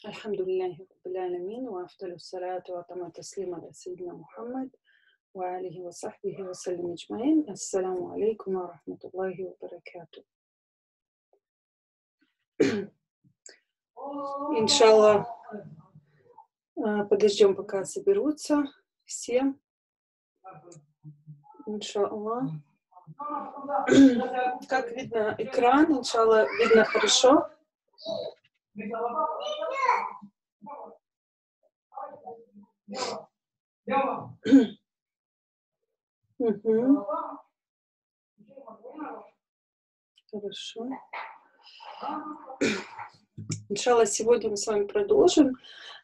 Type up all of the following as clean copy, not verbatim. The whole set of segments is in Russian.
Альхамдулиллахи Раббил Алямин, ва афдалю салату ва тамму таслима аля сайидина Мухаммад, ва алихи ва сахбихи ва саллим аджмаин. Ассаламу алейкум ва рахматуллахи ва баракату. Иншаллах, подождем, пока соберутся все. Иншаллах. Как видно экран, иншаллах, видно хорошо. Угу. Хорошо. Иншаллах, сегодня мы с вами продолжим.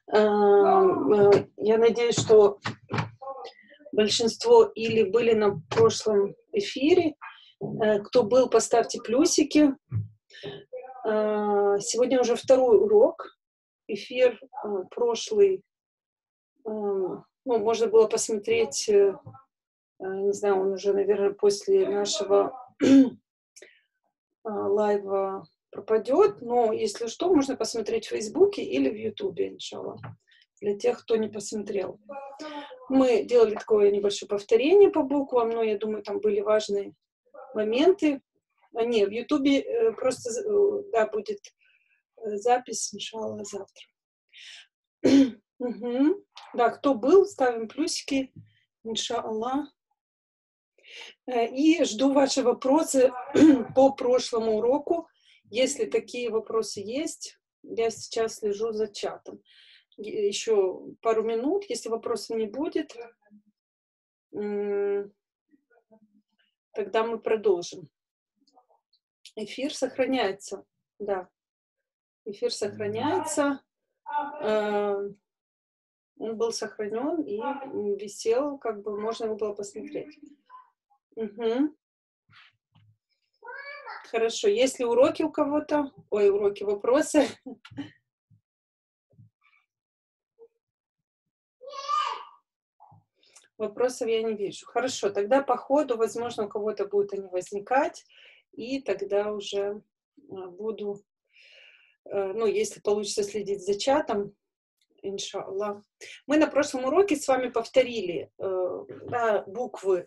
Я надеюсь, что большинство или были на прошлом эфире. Кто был, поставьте плюсики. Сегодня уже второй урок. Эфир прошлый. Можно было посмотреть, не знаю, он уже, наверное, после нашего лайва пропадет, но если что, можно посмотреть в Фейсбуке или в Ютубе, иншаллах, для тех, кто не посмотрел. Мы делали такое небольшое повторение по буквам, но я думаю, там были важные моменты. Нет, в Ютубе просто, да, будет запись, иншаллах, завтра. Угу. Да, кто был, ставим плюсики, иншаллах. И жду ваши вопросы по прошлому уроку. Если такие вопросы есть, я сейчас слежу за чатом. Еще пару минут, если вопросов не будет, тогда мы продолжим. Эфир сохраняется, да. Эфир сохраняется. Он был сохранен и висел, как бы можно его было посмотреть. Угу. Хорошо. Есть ли уроки у кого-то? Ой, уроки, вопросы? Вопросов я не вижу. Хорошо, тогда по ходу, возможно, у кого-то будут они возникать, и тогда уже буду, если получится следить за чатом, иншаллах. Мы на прошлом уроке с вами повторили буквы,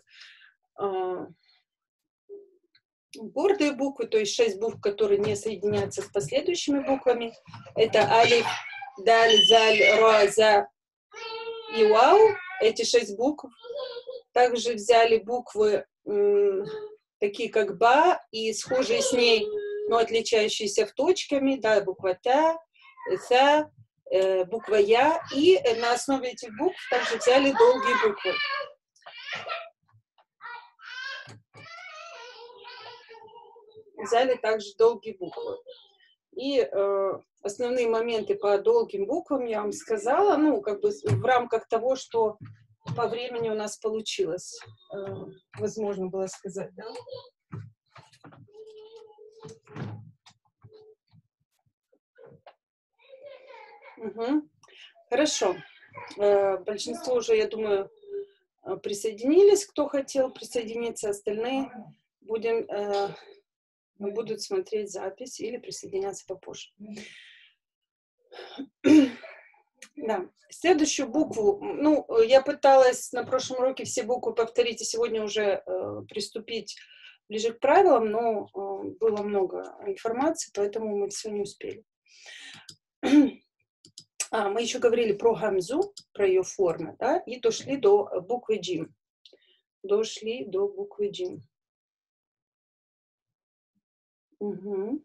гордые буквы, то есть 6 букв, которые не соединяются с последующими буквами. Это алиф, даль, заль, ра, за и вау. Эти 6 букв. Также взяли буквы такие как ба и схожие с ней, но отличающиеся в точками, да, буква та, са, буква я. И на основе этих букв также взяли долгие буквы. Взяли также долгие буквы. И основные моменты по долгим буквам я вам сказала, в рамках того, что по времени у нас получилось, возможно было сказать, да? Угу. Хорошо. Большинство уже, я думаю, присоединились, кто хотел присоединиться, остальные будут смотреть запись или присоединяться попозже. Да. Следующую букву, я пыталась на прошлом уроке все буквы повторить, и сегодня уже приступить ближе к правилам, но было много информации, поэтому мы все не успели. Мы еще говорили про гамзу, про ее формы, да, и дошли до буквы джим. Дошли до буквы джим. Угу.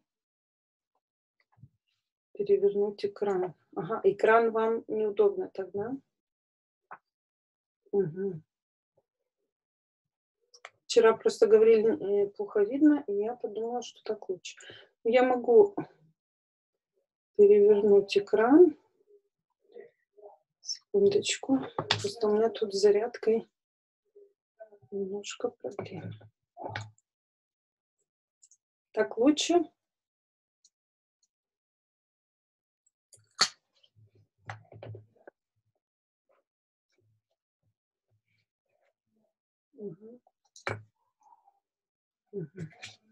Перевернуть экран. Ага, экран вам неудобно тогда? Угу. Вчера просто говорили, плохо видно, и я подумала, что так лучше. Я могу перевернуть экран. Секундочку. Просто у меня тут с зарядкой немножко проблем. Так лучше? Угу. Угу.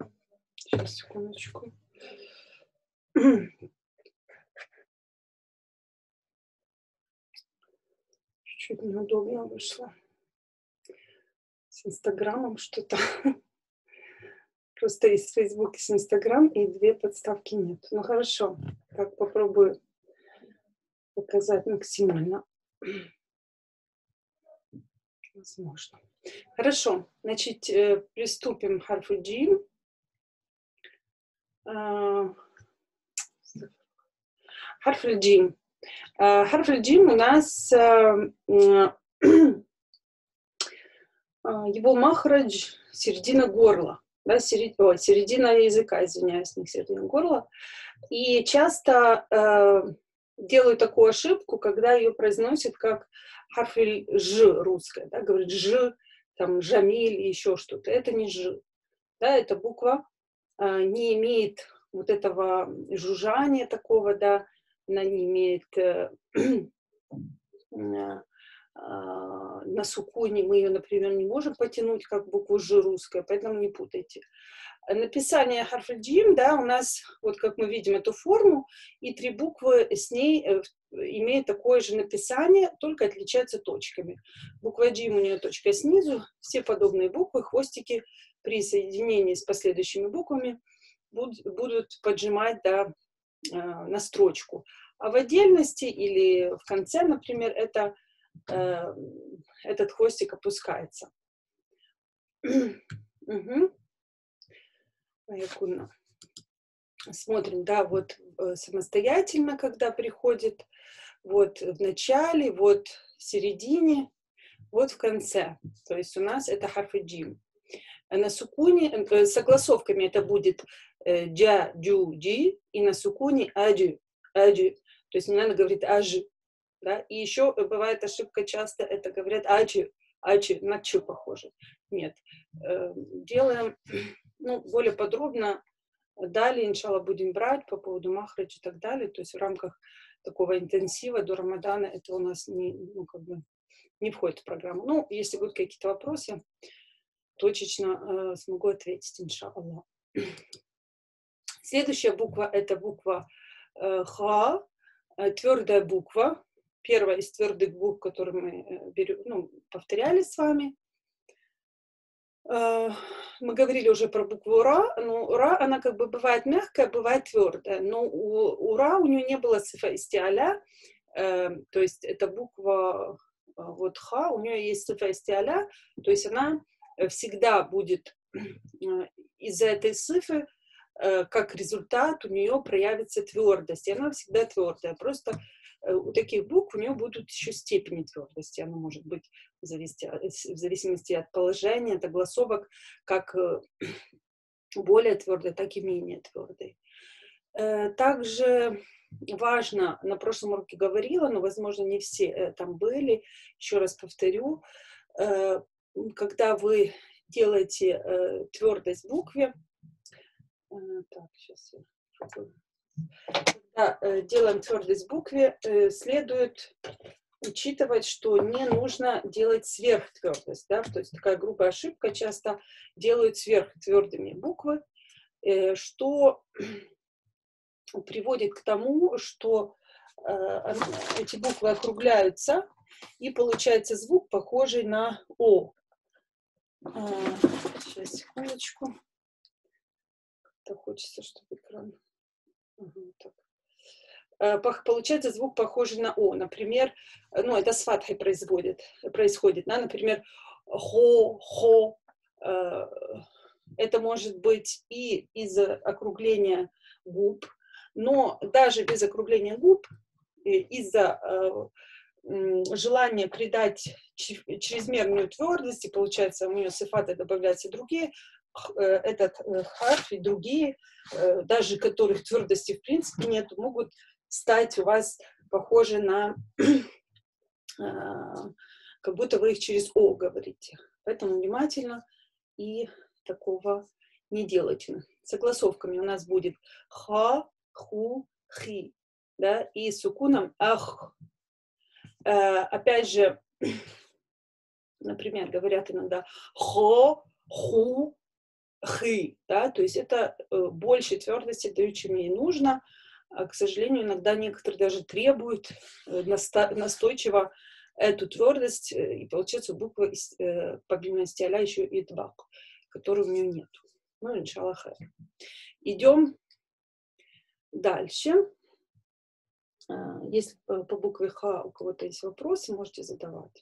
Сейчас, секундочку. Чуть неудобно вышло. С Инстаграмом что-то. Просто есть Facebook и Инстаграм, и две подставки нет. Ну хорошо, так попробую показать максимально. Возможно. Хорошо, значит, приступим к харфу джим. Харфу джим. Харфу джим у нас его махрадж середина горла, да, середина языка, извиняюсь, не середина горла. И часто делают такую ошибку, когда ее произносят как харфель ж русская, да, говорит ж, там жамиль и еще что-то. Это не ж, да, эта буква не имеет вот этого жужжания такого, да, она не имеет на сукуне мы ее, например, не можем потянуть, как букву Ж русская, поэтому не путайте. Написание харфель джим, да, у нас, вот как мы видим эту форму, и три буквы с ней имеют такое же написание, только отличаются точками. Буква джим у нее точка снизу, все подобные буквы, хвостики при соединении с последующими буквами будут поджимать, да, на строчку. А в отдельности или в конце, например, этот хвостик опускается. Угу. Смотрим, да, вот самостоятельно, когда приходит, вот в начале, вот в середине, вот в конце. То есть у нас это харф джим. На сукуне, с согласовками это будет джа, джу, джи, и на сукуне аджу, аджу. То есть не надо говорить ажи. Да? И еще бывает ошибка часто, это говорят ачи, ачи, на чу похоже. Нет. Делаем, ну, более подробно, далее, иншалла, будем брать по поводу махрадж и так далее. То есть в рамках такого интенсива до Рамадана это у нас не входит в программу. Ну, если будут какие-то вопросы, точечно смогу ответить, иншалла. Следующая буква это буква ха, твердая буква. Первая из твердых букв, которые мы повторяли с вами. Мы говорили уже про букву Ра. Ну, Ра, она как бы бывает мягкая, бывает твердая. Но у Ра у нее не было сифа истиаля. То есть эта буква вот Ха, у нее есть сифа истиаля. То есть она всегда будет из-за этой сифы, как результат, у нее проявится твердость. И она всегда твердая. Просто у таких букв у нее будут еще степени твердости. Она может быть в зависимости от положения, от огласовок, как более твердой, так и менее твердой. Также важно, на прошлом уроке говорила, но, возможно, не все там были, еще раз повторю, когда вы делаете твердость в букве, так, сейчас я попробую. Когда делаем твердость в букве, следует учитывать, что не нужно делать сверхтвердость. Да? То есть такая грубая ошибка, часто делают сверхтвердыми буквы, что приводит к тому, что эти буквы округляются, и получается звук, похожий на О. Сейчас, секундочку. Как-то хочется, чтобы экран... Так. Получается звук похожий на О. Например, ну, это с фатхой происходит, да? Например, хо. Это может быть и из-за округления губ, но даже без округления губ, из-за желания придать чрезмерную твердость, и получается у нее сифаты добавляются и другие, этот харф и другие, даже которых твердости в принципе нет, могут стать у вас похожи на, как будто вы их через О говорите. Поэтому внимательно и такого не делайте. Согласовками у нас будет ха, ху, хи, да, и с сукуном ах. Опять же, например, говорят иногда хо, ху, хи, да, то есть это больше твердости дают, чем ей нужно. К сожалению, иногда некоторые даже требуют настойчиво эту твердость, и получается буква, помимо стиаля, еще и дбак, которой у нее нет. Ну, иншалла хайр. Идем дальше. Если по букве Х у кого-то есть вопросы, можете задавать.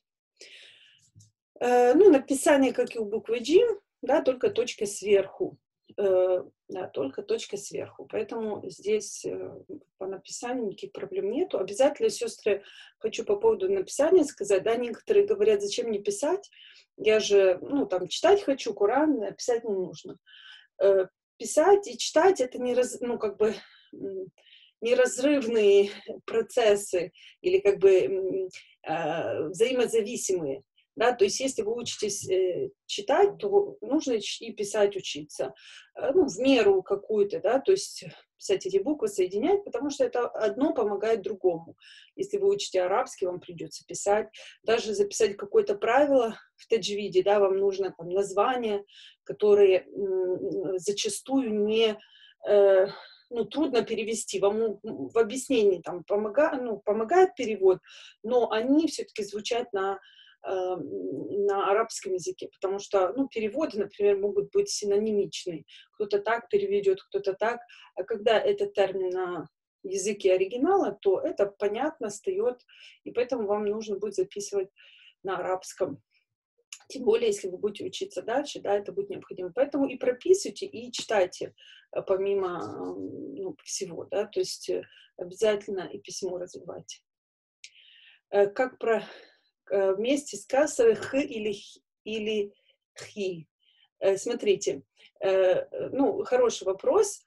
Ну, написание, как и у буквы G, да, только точка сверху. Да, только точка сверху. Поэтому здесь по написанию никаких проблем нету. Обязательно, сестры, хочу по поводу написания сказать, да, некоторые говорят, зачем мне писать, я же, ну, там, читать хочу, Коран, писать не нужно. Писать и читать это ну, как бы неразрывные процессы или как бы взаимозависимые. Да, то есть, если вы учитесь читать, то нужно и писать учиться. Ну, в меру какую-то, да, то есть писать эти буквы, соединять, потому что это одно помогает другому. Если вы учите арабский, вам придется писать. Даже записать какое-то правило в таджвиде, да, вам нужно там названия, которые зачастую не... ну, трудно перевести, вам в объяснении там помогает перевод, но они все-таки звучат на арабском языке, потому что, ну, переводы, например, могут быть синонимичные. Кто-то так переведет, кто-то так. А когда этот термин на языке оригинала, то это понятно, встает, и поэтому вам нужно будет записывать на арабском. Тем более, если вы будете учиться дальше, да, это будет необходимо. Поэтому и прописывайте, и читайте помимо всего, да, то есть обязательно и письмо развивайте. Как вместе с касрой х или хи. Смотрите, ну, хороший вопрос.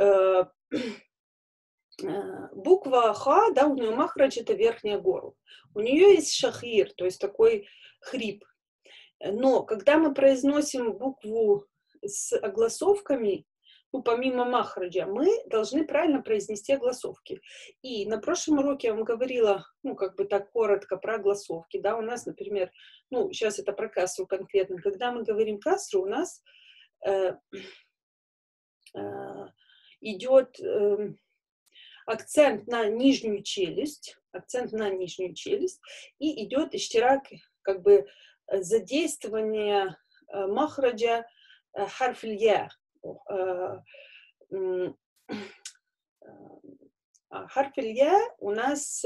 Буква Х, да, у нее махрадж, это верхняя горло. У нее есть шахир, то есть такой хрип. Но когда мы произносим букву с огласовками, ну, помимо махраджа, мы должны правильно произнести огласовки. И на прошлом уроке я вам говорила, ну, как бы так коротко про огласовки, да, у нас, например, ну, сейчас это про касру конкретно, когда мы говорим касру, у нас идет акцент на нижнюю челюсть, и идет иштирак, как бы задействование махраджа харф-я. Харф-я у нас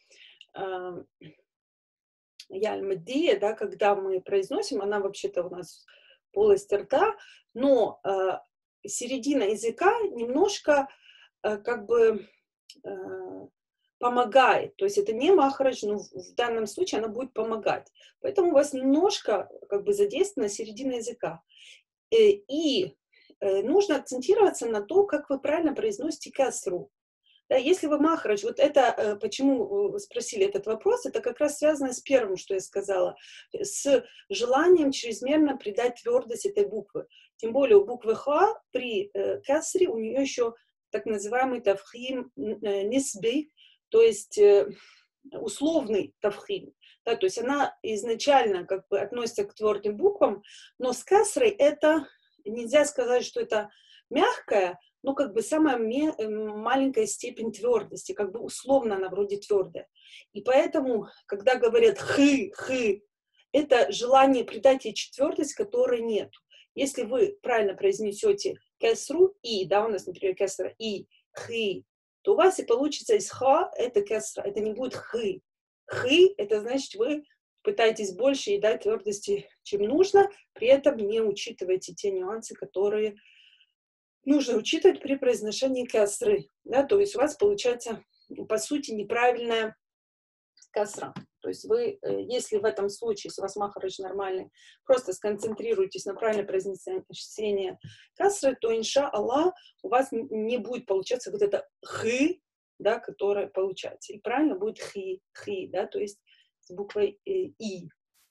яль-мадия, да, когда мы произносим, она вообще-то у нас полость рта, но середина языка немножко как бы помогает, то есть это не махрадж, но в данном случае она будет помогать. Поэтому у вас немножко как бы задействована середина языка. И нужно акцентироваться на то, как вы правильно произносите касру. Да, если вы махрадж, вот это, почему вы спросили этот вопрос, это как раз связано с первым, что я сказала, с желанием чрезмерно придать твердость этой буквы. Тем более у буквы Х при касре у нее еще так называемый тавхим нисби, то есть условный тавхим. Да, то есть она изначально как бы относится к твердым буквам, но с касрой это нельзя сказать, что это мягкая, но как бы самая маленькая степень твердости, как бы условно она вроде твердая. И поэтому, когда говорят хы, это желание придать ей твердость, которой нет. Если вы правильно произнесете кесру и, да, у нас, например, кесра и хы, то у вас и получится из ха это кесра, это не будет хы. Хы это значит вы пытаетесь больше и дать твердости, чем нужно, при этом не учитываете те нюансы, которые нужно учитывать при произношении касры. Да, то есть у вас получается, по сути, неправильная касра. То есть вы, если в этом случае, если у вас махарадж нормальный, просто сконцентрируйтесь на правильном произнесении касры, то, инша Аллах, у вас не будет получаться вот это хы, да, которое получается. И правильно будет хи, да, то есть с буквой и.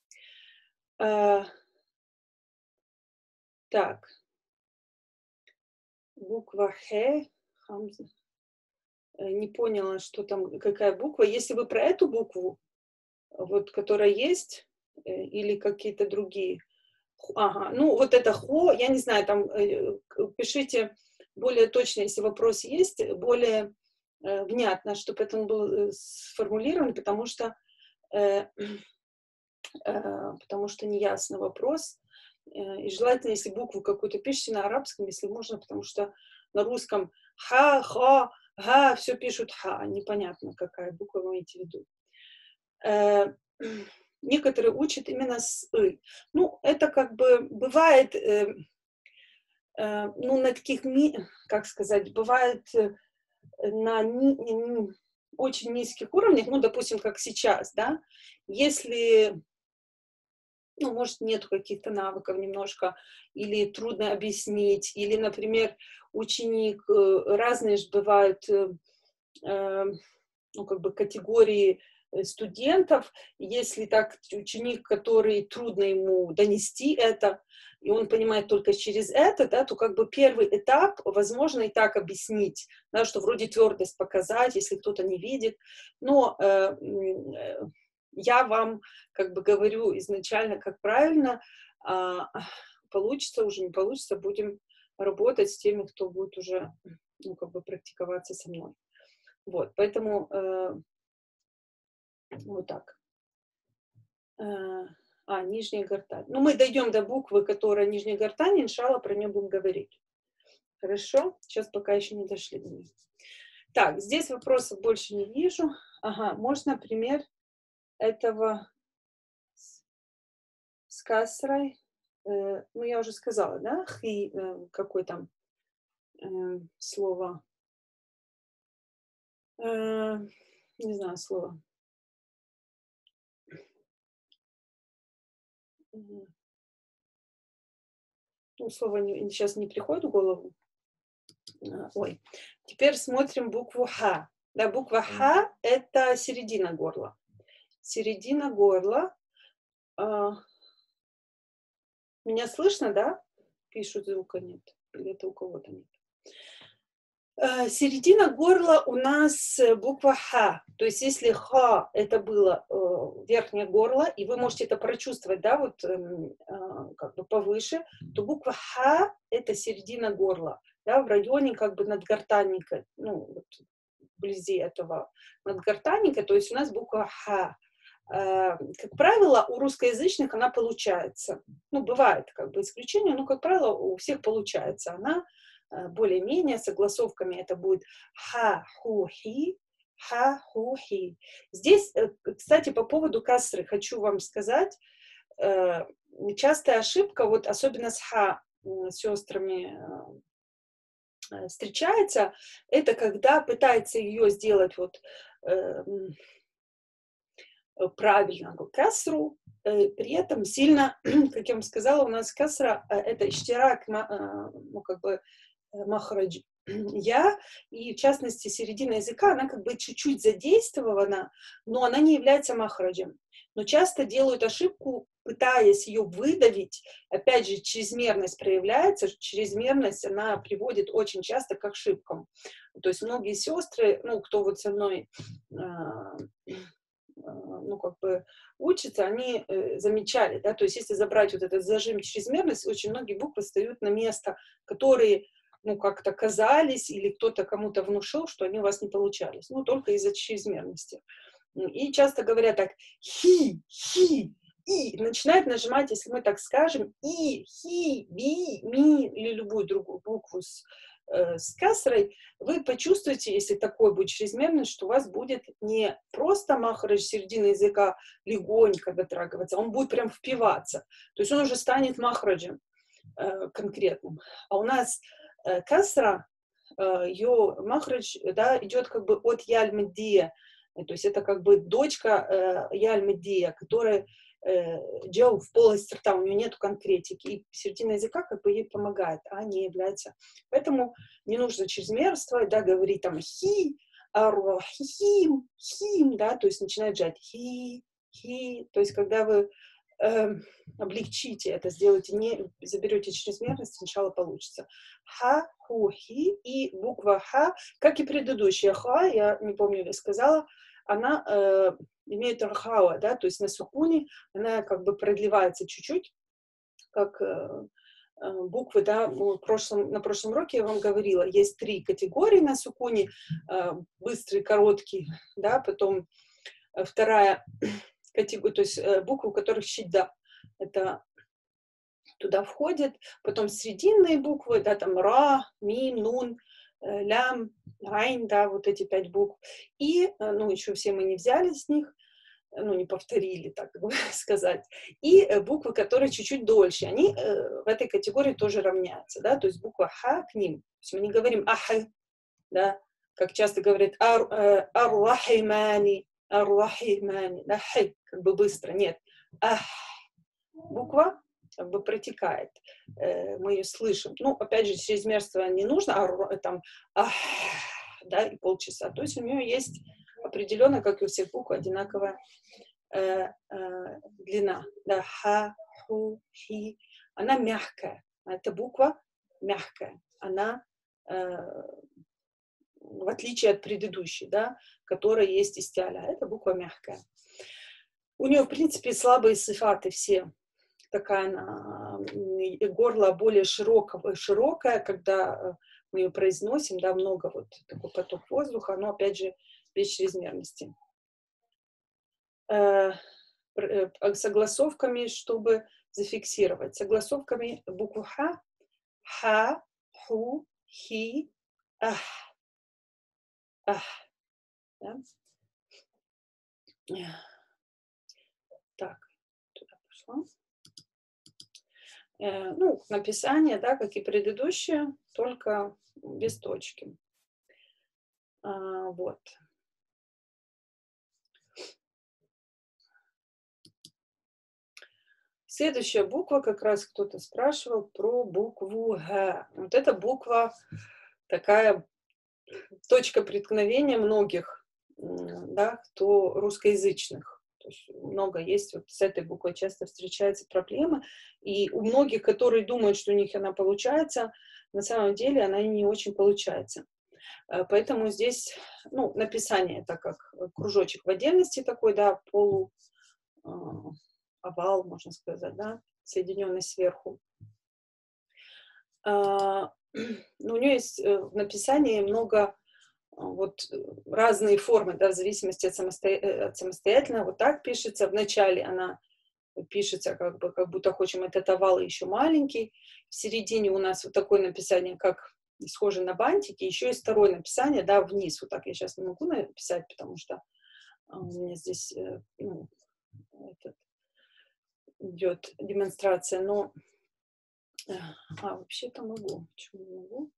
Так. Буква Х, хамза. Не поняла, что там, какая буква. Если вы про эту букву, вот, которая есть, или какие-то другие. Ага, ну вот это хо, я не знаю, там пишите более точно, если вопрос есть, более внятно, чтобы это было сформулировано, потому что потому что неясный вопрос. И желательно, если букву какую-то пишете на арабском, если можно, потому что на русском ха, ха, га, все пишут ха, непонятно, какая буква вы имеете в виду. Некоторые учат именно с «ы». Ну, это как бы бывает, ну, на таких, как сказать, бывает на очень низких уровнях, ну, допустим, как сейчас, да, если, ну, может, нету каких-то навыков немножко, или трудно объяснить, или, например, ученик, разные же бывают, ну, как бы категории студентов, если так ученик, который трудно ему донести это, и он понимает только через это, да, то как бы первый этап, возможно, и так объяснить, да, что вроде твердость показать, если кто-то не видит, но я вам как бы говорю изначально, как правильно, получится уже, не получится, будем работать с теми, кто будет уже, ну, как бы практиковаться со мной. Вот, поэтому вот так. Нижняя гортань. Ну, мы дойдем до буквы, которая нижняя гортань, иншалла, про нее будем говорить. Хорошо? Сейчас пока еще не дошли до нее. Так, здесь вопросов больше не вижу. Ага, можно пример этого с касрой. Ну, я уже сказала, да? Хи, какое там слово? Не знаю слово. Ну, слово сейчас не приходит в голову. Ой. Теперь смотрим букву Х. Да, буква Х – это середина горла. Середина горла. Меня слышно, да? Пишут, звука нет. Или это у кого-то нет. Середина горла у нас буква Х. То есть если Х это было верхнее горло, и вы можете это прочувствовать, да, вот как бы повыше, то буква Х это середина горла, да, в районе как бы надгортанника, ну, вот, вблизи этого надгортанника, то есть у нас буква Х. Как правило, у русскоязычных она получается. Ну, бывает как бы исключение, но, как правило, у всех получается. Она более-менее согласовками это будет ха-ху-хи, ха-ху-хи. Здесь, кстати, по поводу касры хочу вам сказать, частая ошибка, вот особенно с ха сестрами встречается, это когда пытается ее сделать вот правильно касру, при этом сильно, как я вам сказала, у нас касра это иштирак, ну, как бы махрадж я, и в частности середина языка, она как бы чуть-чуть задействована, но она не является махраджем. Но часто делают ошибку, пытаясь ее выдавить. Опять же, чрезмерность проявляется, чрезмерность, она приводит очень часто к ошибкам. То есть многие сестры, ну, кто вот со мной ну, как бы учатся, они замечали, да, то есть если забрать вот этот зажим чрезмерность, очень многие буквы встают на место, которые, ну, как-то казались, или кто-то кому-то внушил, что они у вас не получались, ну, только из-за чрезмерности. И часто говорят так, хи, и, начинают нажимать, если мы так скажем, и, хи, би, ми, или любую другую букву с касрой, вы почувствуете, если такой будет чрезмерность, что у вас будет не просто махрадж середины языка легонько дотрагиваться, он будет прям впиваться. То есть он уже станет махраджем конкретным. А у нас касра, ее махрадж, да, идет как бы от яль-меддия, то есть это как бы дочка яль-меддия, которая делал в полости рта, у нее нет конкретики, и середина языка как бы ей помогает, а не является. Поэтому не нужно чрезмерствовать, да, говорить там хи, аро, хим, да, то есть начинает жать хи, то есть когда вы облегчите это, сделайте, не заберете чрезмерность, сначала получится. Ха, ху, хи, и буква ха, как и предыдущая ха, я не помню, я сказала, она имеет рахава, да, то есть на сукуне она как бы продлевается чуть-чуть, как буквы, да, на прошлом уроке я вам говорила, есть 3 категории на сукуне, быстрый, короткий, да, потом вторая то есть буквы, у которых щида. Это туда входят. Потом срединные буквы, да, там ра, мим, нун, лям, айн, да, вот эти 5 букв. И, ну, еще все мы не взяли с них, ну, не повторили, так сказать. И буквы, которые чуть-чуть дольше, они в этой категории тоже равняются, да, то есть буква ха к ним. То есть мы не говорим ах, да, как часто говорят ар-рахимани, да, хай, как бы быстро, нет. Ах, буква как бы протекает, мы ее слышим. Ну, опять же, чрезмерство не нужно, там, ах, да, и полчаса. То есть у нее есть определенно, как и у всех букв, одинаковая длина. Да, ха, ху, хи. Она мягкая. Эта буква мягкая. Она, в отличие от предыдущей, да, которая есть истиаля, эта буква мягкая. У нее, в принципе, слабые сифаты все. Такая она, горло более широкое, когда мы ее произносим, да, много вот такой поток воздуха, но опять же без чрезмерности. Согласовками, чтобы зафиксировать. Согласовками букву ха, ха, ху, хи, ах, ах. Да? Так, туда пошла. Ну, написание, да, как и предыдущее, только без точки. Вот. Следующая буква, как раз кто-то спрашивал про букву Г. Вот эта буква такая точка преткновения многих, да, кто русскоязычных. То есть много есть, вот с этой буквой часто встречаются проблемы, и у многих, которые думают, что у них она получается, на самом деле она не очень получается. Поэтому здесь, ну, написание, так как кружочек в отдельности такой, да, овал, можно сказать, да, соединенный сверху. Но у нее есть в написании много вот разные формы, да, в зависимости от самостоятельно. Вот так пишется. Вначале она пишется как будто хочем этот овал еще маленький. В середине у нас вот такое написание, как схоже на бантики. Еще есть второе написание, да, вниз. Вот так я сейчас не могу написать, потому что у меня здесь ну, идет демонстрация, но вообще-то могу. Почему не могу?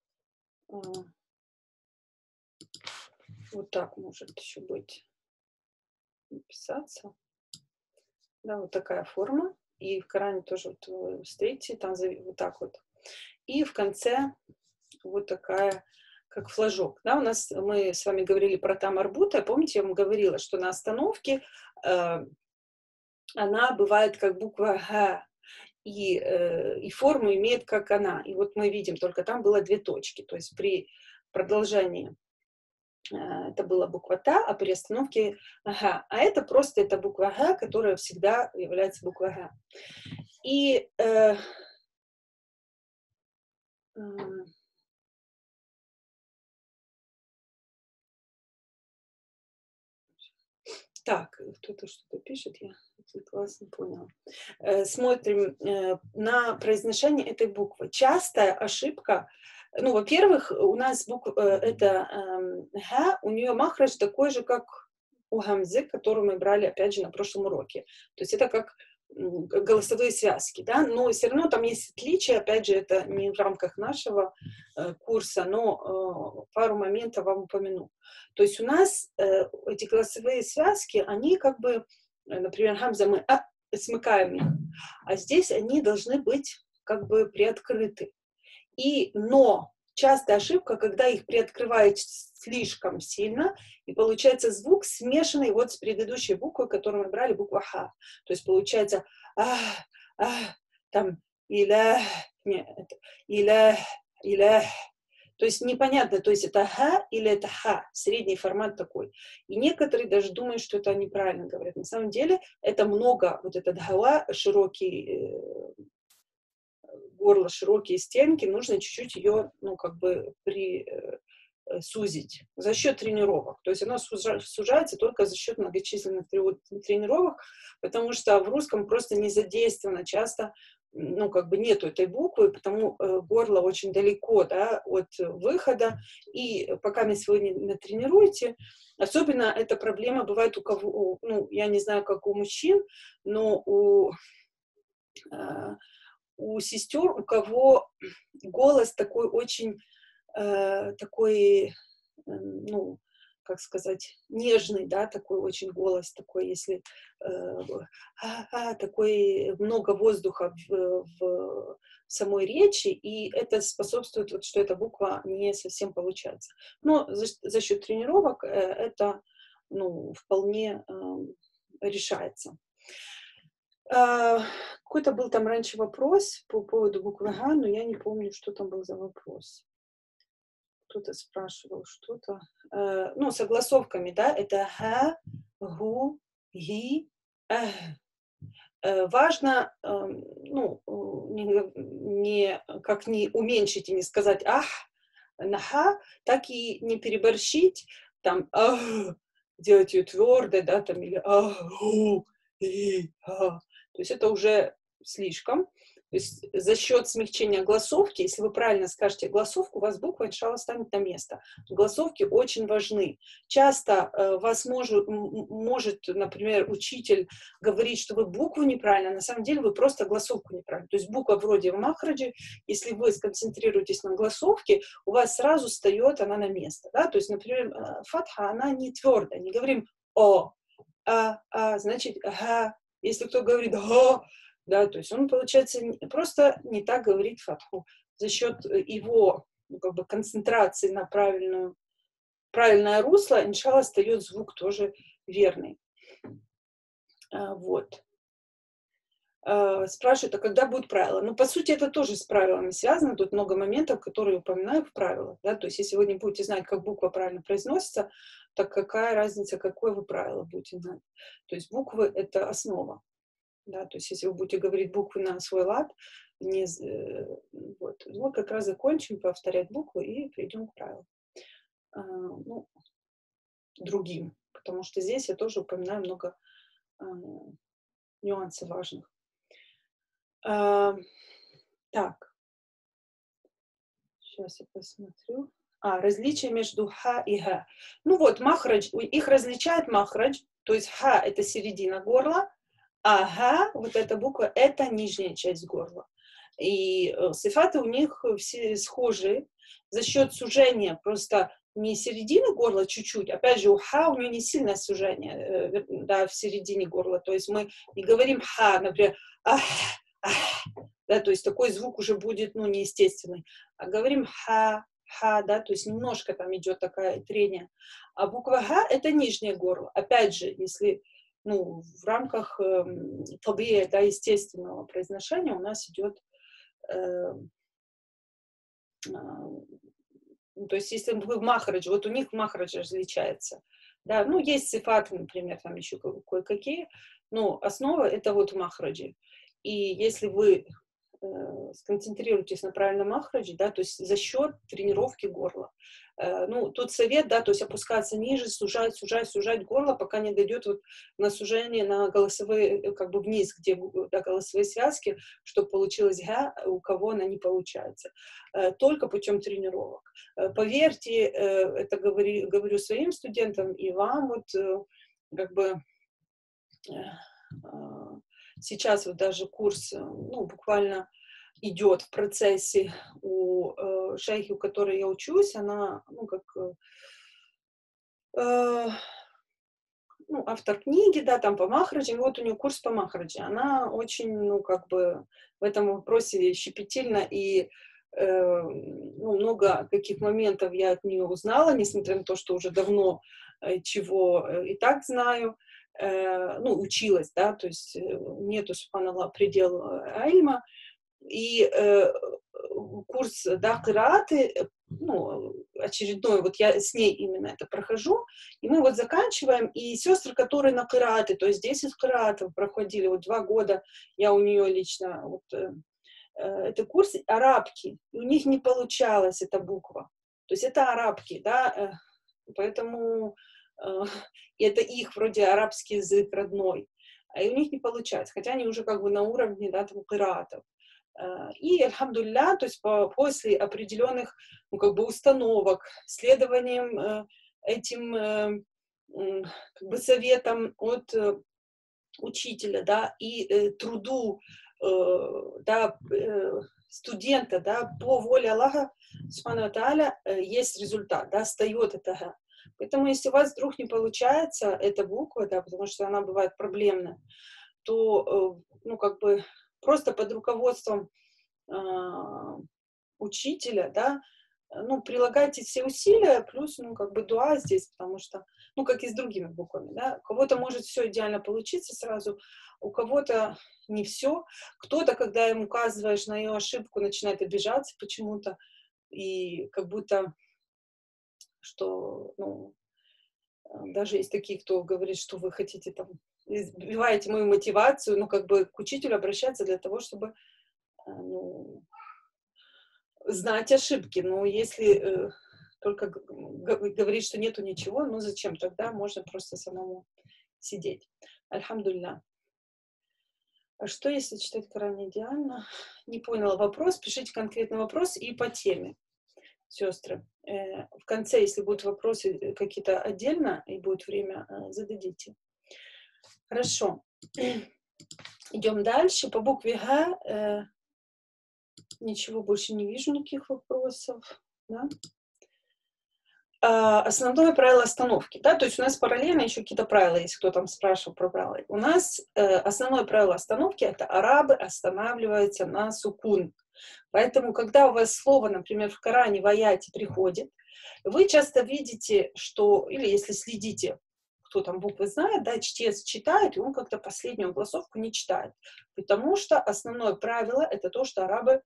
Вот так может еще быть. Написаться. Да, вот такая форма. И в Коране тоже вот вы встретите, там вот так вот. И в конце вот такая, как флажок. Да, мы с вами говорили про тамарбута. Помните, я вам говорила, что на остановке она бывает как буква Г. И форму имеет как она. И вот мы видим, только там было 2 точки. То есть при продолжении это была буква Та, а при остановке Ага. А это просто эта буква Га, которая всегда является буквой Га. И так, кто-то что-то пишет, я класс не поняла. Смотрим на произношение этой буквы. Частая ошибка. Ну, во-первых, у нас это Га, у нее махраж такой же, как у гамзы, которую мы брали, опять же, на прошлом уроке. То есть это как голосовые связки, да, но все равно там есть отличия, опять же, это не в рамках нашего курса, но пару моментов вам упомяну. То есть у нас эти голосовые связки, они как бы, например, гамза мы смыкаем их, а здесь они должны быть как бы приоткрыты. Но частая ошибка, когда их приоткрывают слишком сильно, и получается звук смешанный вот с предыдущей буквой, которую мы брали, буква Ха. То есть получается там илях, то есть непонятно, то есть это Ха или это Ха, средний формат такой. И некоторые даже думают, что это неправильно говорят. На самом деле это много, вот этот гала, широкий горло, широкие стенки, нужно чуть-чуть ее, ну, как бы сузить за счет тренировок. То есть оно сужается только за счет многочисленных тренировок, потому что в русском просто не задействовано часто, ну, как бы нету этой буквы, потому горло очень далеко, да, от выхода, и пока вы сегодня натренируете, особенно эта проблема бывает у кого, ну, я не знаю, как у мужчин, но у сестер, у кого голос такой очень, такой, ну, как сказать, нежный, да, такой очень голос, такой, если такой много воздуха в самой речи, и это способствует, вот, что эта буква не совсем получается. Но за счет тренировок это, ну, вполне решается. Какой-то был там раньше вопрос по поводу буквы Г, но я не помню, что там был за вопрос. Кто-то спрашивал что-то. Ну, согласовками, да, это Г, Гу, Ги, Г. Важно, ну, как не уменьшить и не сказать ах на ха, так и не переборщить, там, делать ее твердой, да, там, или аху, и, а. То есть это уже слишком. То есть за счет смягчения гласовки, если вы правильно скажете гласовку, у вас буква иншалла станет на место. Гласовки очень важны. Часто вас может, например, учитель говорить, что вы букву неправильно, на самом деле вы просто гласовку неправильно. То есть буква вроде в махраджи, если вы сконцентрируетесь на гласовке, у вас сразу встает она на место. Да? То есть, например, фатха, она не твердая, не говорим о, значит га. Если кто говорит га, да, то есть он, получается, просто не так говорит фатху. За счет его, ну, как бы концентрации на правильное русло, иншалла, остается звук тоже верный. Вот. Спрашивают, а когда будет правило? Ну, по сути, это тоже с правилами связано. Тут много моментов, которые упоминаю в правилах. Да? То есть, если вы не будете знать, как буква правильно произносится, так какая разница, какое вы правило будете знать. То есть, буквы — это основа. Да? То есть, если вы будете говорить буквы на свой лад, вот. Мы как раз закончим повторять буквы и перейдем к правилам. Ну, другим. Потому что здесь я тоже упоминаю много нюансов важных. Так. Сейчас я посмотрю. Различие между ха и га. Ну вот, махрадж, их различает махрадж, то есть ха — это середина горла, а га, вот эта буква, это нижняя часть горла. И сифаты у них все схожие за счет сужения, просто не середины горла чуть-чуть, опять же, у ха у нее не сильное сужение, да, в середине горла, то есть мы не говорим ха, например, да, то есть такой звук уже будет, ну, неестественный, а говорим ха, да, то есть немножко там идет такое трение. А буква га — это нижнее горло. Опять же, если, ну, в рамках табия, да, естественного произношения у нас идет, то есть если вы в махрадже, вот у них махрадж различается. Да, ну, есть сифаты, например, там еще кое-какие, но основа — это вот в махраджи. И если вы сконцентрируйтесь на правильном махрадже, да, то есть за счет тренировки горла. Ну, тут совет, да, то есть опускаться ниже, сужать горло, пока не дойдет вот на сужение на голосовые, как бы вниз, где, да, голосовые связки, чтобы получилось га, у кого она не получается. Только путем тренировок. Поверьте, это говорю своим студентам и вам, вот, как бы, сейчас вот даже курс, ну, буквально идет в процессе у шейхи, у которой я учусь, она, ну, как, ну, автор книги, да, там по махраджи, вот у нее курс по махраджи. Она очень, ну, как бы в этом вопросе щепетильна, и ну, много каких моментов я от нее узнала, несмотря на то, что уже давно чего и так знаю. Ну, училась, да, то есть нету, субханаллах, предела ильма. И курс, да, кырааты, ну, очередной, вот я с ней именно это прохожу, и мы вот заканчиваем, и сестры, которые на кырааты, то есть 10 кыраатов проходили, вот 2 года я у нее лично, вот, это курс арабки, и у них не получалась эта буква. То есть это арабки, да, поэтому это их вроде арабский язык родной, и у них не получается, хотя они уже как бы на уровне, да, там, кыраатов. И, альхамдулилля, то есть после определенных, ну, как бы установок, следованием этим как бы советам от учителя, да, и труду, да, студента, да, по воле Аллаха, субхану ва тааля, есть результат, да, встает это. Поэтому, если у вас вдруг не получается эта буква, да, потому что она бывает проблемная, то, ну, как бы просто под руководством учителя, да, ну, прилагайте все усилия, плюс, ну, как бы дуа здесь, потому что, ну, как и с другими буквами, да, у кого-то может все идеально получиться сразу, у кого-то не все, кто-то, когда им указываешь на ее ошибку, начинает обижаться почему-то, и как будто, что, ну, даже есть такие, кто говорит, что вы хотите там, избиваете мою мотивацию, ну, как бы к учителю обращаться для того, чтобы, ну, знать ошибки. Но если только говорить, что нету ничего, ну зачем тогда? Можно просто самому сидеть. Альхамдулилля. А что, если читать Коран идеально? Не поняла вопрос. Пишите конкретный вопрос и по теме, сестры. В конце, если будут вопросы какие-то отдельно и будет время, зададите. Хорошо. Идем дальше. По букве Г ничего больше не вижу, никаких вопросов. Да? Основное правило остановки, да, то есть у нас параллельно еще какие-то правила, если кто там спрашивал про правила. У нас основное правило остановки — это арабы останавливаются на сукун. Поэтому, когда у вас слово, например, в Коране, в аяте приходит, вы часто видите, что, или если следите, кто там буквы знает, да, чтец читает, и он как-то последнюю огласовку не читает. Потому что основное правило — это то, что арабы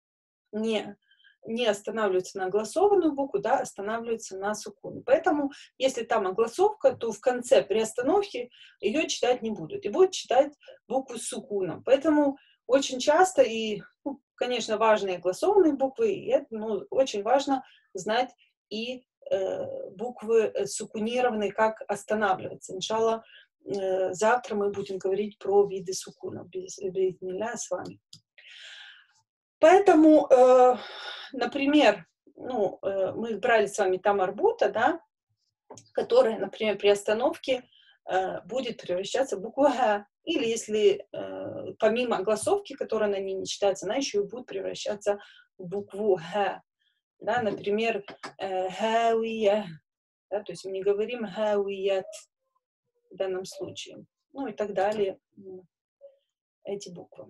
не останавливаются на огласованную букву, да, останавливаются на сукун. Поэтому, если там огласовка, то в конце при остановке ее читать не будут. И будут читать букву с сукуном. Поэтому очень часто, и, ну, конечно, важные огласованные буквы, и это, ну, очень важно знать и буквы сукунированные, как останавливаться. Иншалла, завтра мы будем говорить про виды сукунов. Без с вами. Поэтому, например, ну, мы брали с вами там арбута, да, которая, например, при остановке будет превращаться в букву Г. Или если помимо огласовки, которая на ней не читается, она еще и будет превращаться в букву Г. Да, например, Гауия. Да, то есть мы не говорим Гауият в данном случае. Ну и так далее. Эти буквы.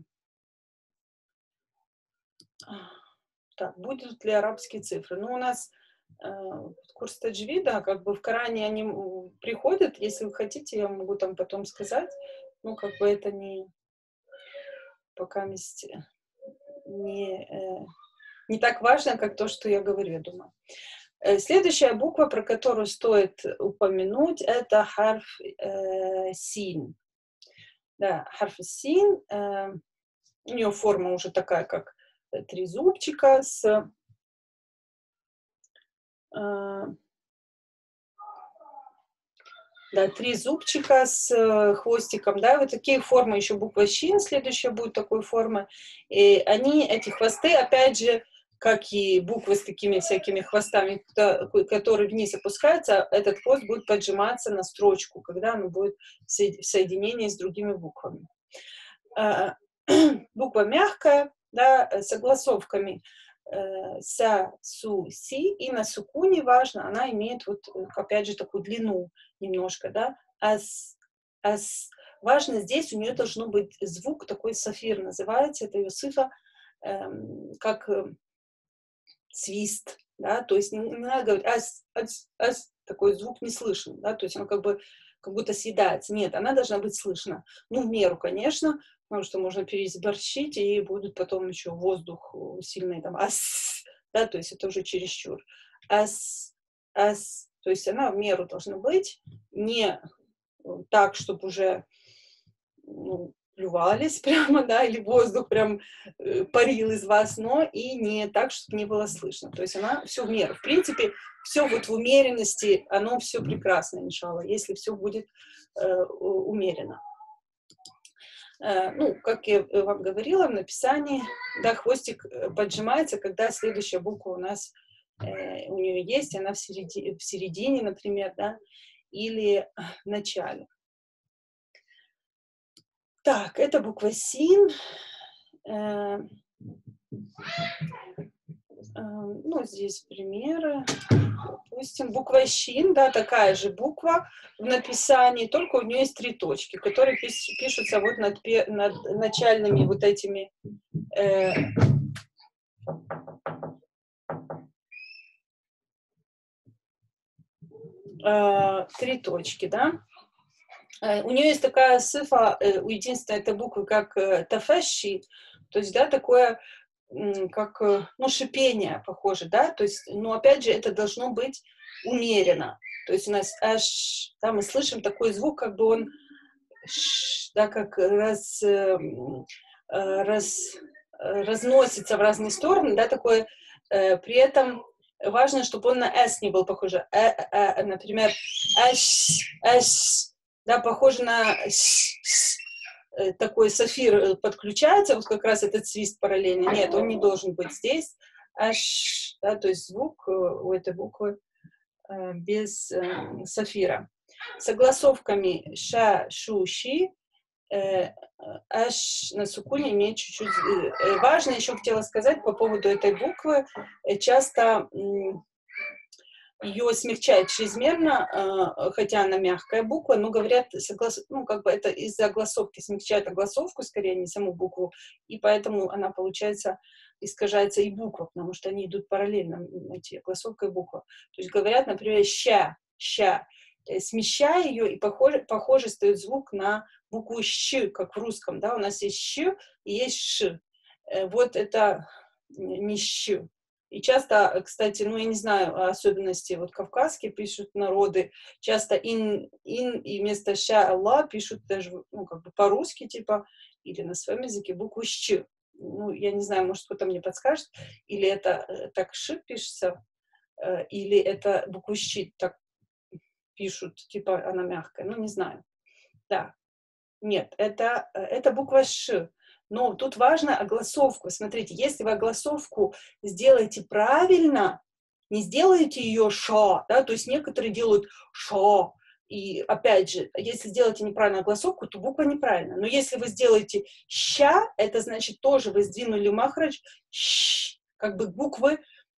Так, будут ли арабские цифры? Ну, у нас курс таджвида, как бы в Коране они приходят. Если вы хотите, я могу там потом сказать. Ну, как бы это не пока не так важно, как то, что я говорю, я думаю. Следующая буква, про которую стоит упомянуть, это харф син. Да, харф син. У нее форма уже такая, как три зубчика с да, три зубчика с хвостиком, да, вот такие формы, еще буква щин, следующая будет такой формы. И они, эти хвосты, опять же, как и буквы с такими всякими хвостами, которые вниз опускаются, этот хвост будет поджиматься на строчку, когда он будет в соединении с другими буквами. Буква мягкая, да, с огласовками са, су, си, и на сукуне важно, она имеет вот, опять же, такую длину немножко, да, ас. Важно здесь, у нее должен быть звук такой сафир, называется, это ее сифа, как свист, да, то есть не надо говорить ас, такой звук не слышен, да, то есть он как будто съедается. Нет, она должна быть слышна. Ну, в меру, конечно, потому что можно переборщить, и будет потом еще воздух сильный, там, да, то есть это уже чересчур. То есть она в меру должна быть, не так, чтобы уже, ну, плювались прямо, да, или воздух прям парил из вас, но и не так, чтобы не было слышно. То есть она все в меру. В принципе, все вот в умеренности, оно все прекрасно, иншалла, если все будет умеренно. Ну, как я вам говорила в написании, да, хвостик поджимается, когда следующая буква у нас у нее есть, она в середине, например, да, или в начале. Так, это буква Син. Ну, здесь примеры. Допустим, буква Щин, да, такая же буква в написании, только у нее есть 3 точки, которые пишутся вот над начальными вот этими 3 точки, да. У нее есть такая сифа, у единственной этой буквы, как тафеши, то есть, да, такое, как, ну, шипение похоже, да, то есть, но опять же, это должно быть умеренно. То есть у нас аж, да, мы слышим такой звук, как бы он, да, как разносится в разные стороны, да, такое, при этом важно, чтобы он на «с» не был похож. Например, «эш», да, похоже на такой сафир подключается, вот как раз этот свист параллельно. Нет, он не должен быть здесь. Аш, да, то есть звук у этой буквы без сафира. Согласовками ша, шу, щи, аш на сукуне имеет чуть-чуть... Важно еще хотела сказать по поводу этой буквы. Часто ее смягчают чрезмерно, хотя она мягкая буква, но говорят, ну, как бы это из-за огласовки, смягчают огласовку, скорее, не саму букву, и поэтому она, получается, искажается и буква, потому что они идут параллельно, эти огласовка и буква. То есть говорят, например, ща, смещая ее, и похоже стоит звук на букву щ, как в русском, да, у нас есть щ и есть ш. Вот это не щ. И часто, кстати, ну, я не знаю особенности, вот кавказские пишут народы, часто ин и вместо ша Аллах пишут даже, ну, как бы по-русски, типа, или на своем языке букву щ. Ну, я не знаю, может, кто-то мне подскажет, или это так ш пишется, или это букву щ так пишут, типа, она мягкая, ну, не знаю. Да, нет, это буква ш. Но тут важно огласовку. Смотрите, если вы огласовку сделаете правильно, не сделаете ее ша, да, то есть некоторые делают ша, и опять же, если сделаете неправильную огласовку, то буква неправильная. Но если вы сделаете ща, это значит тоже вы сдвинули махрадж, как бы буквы,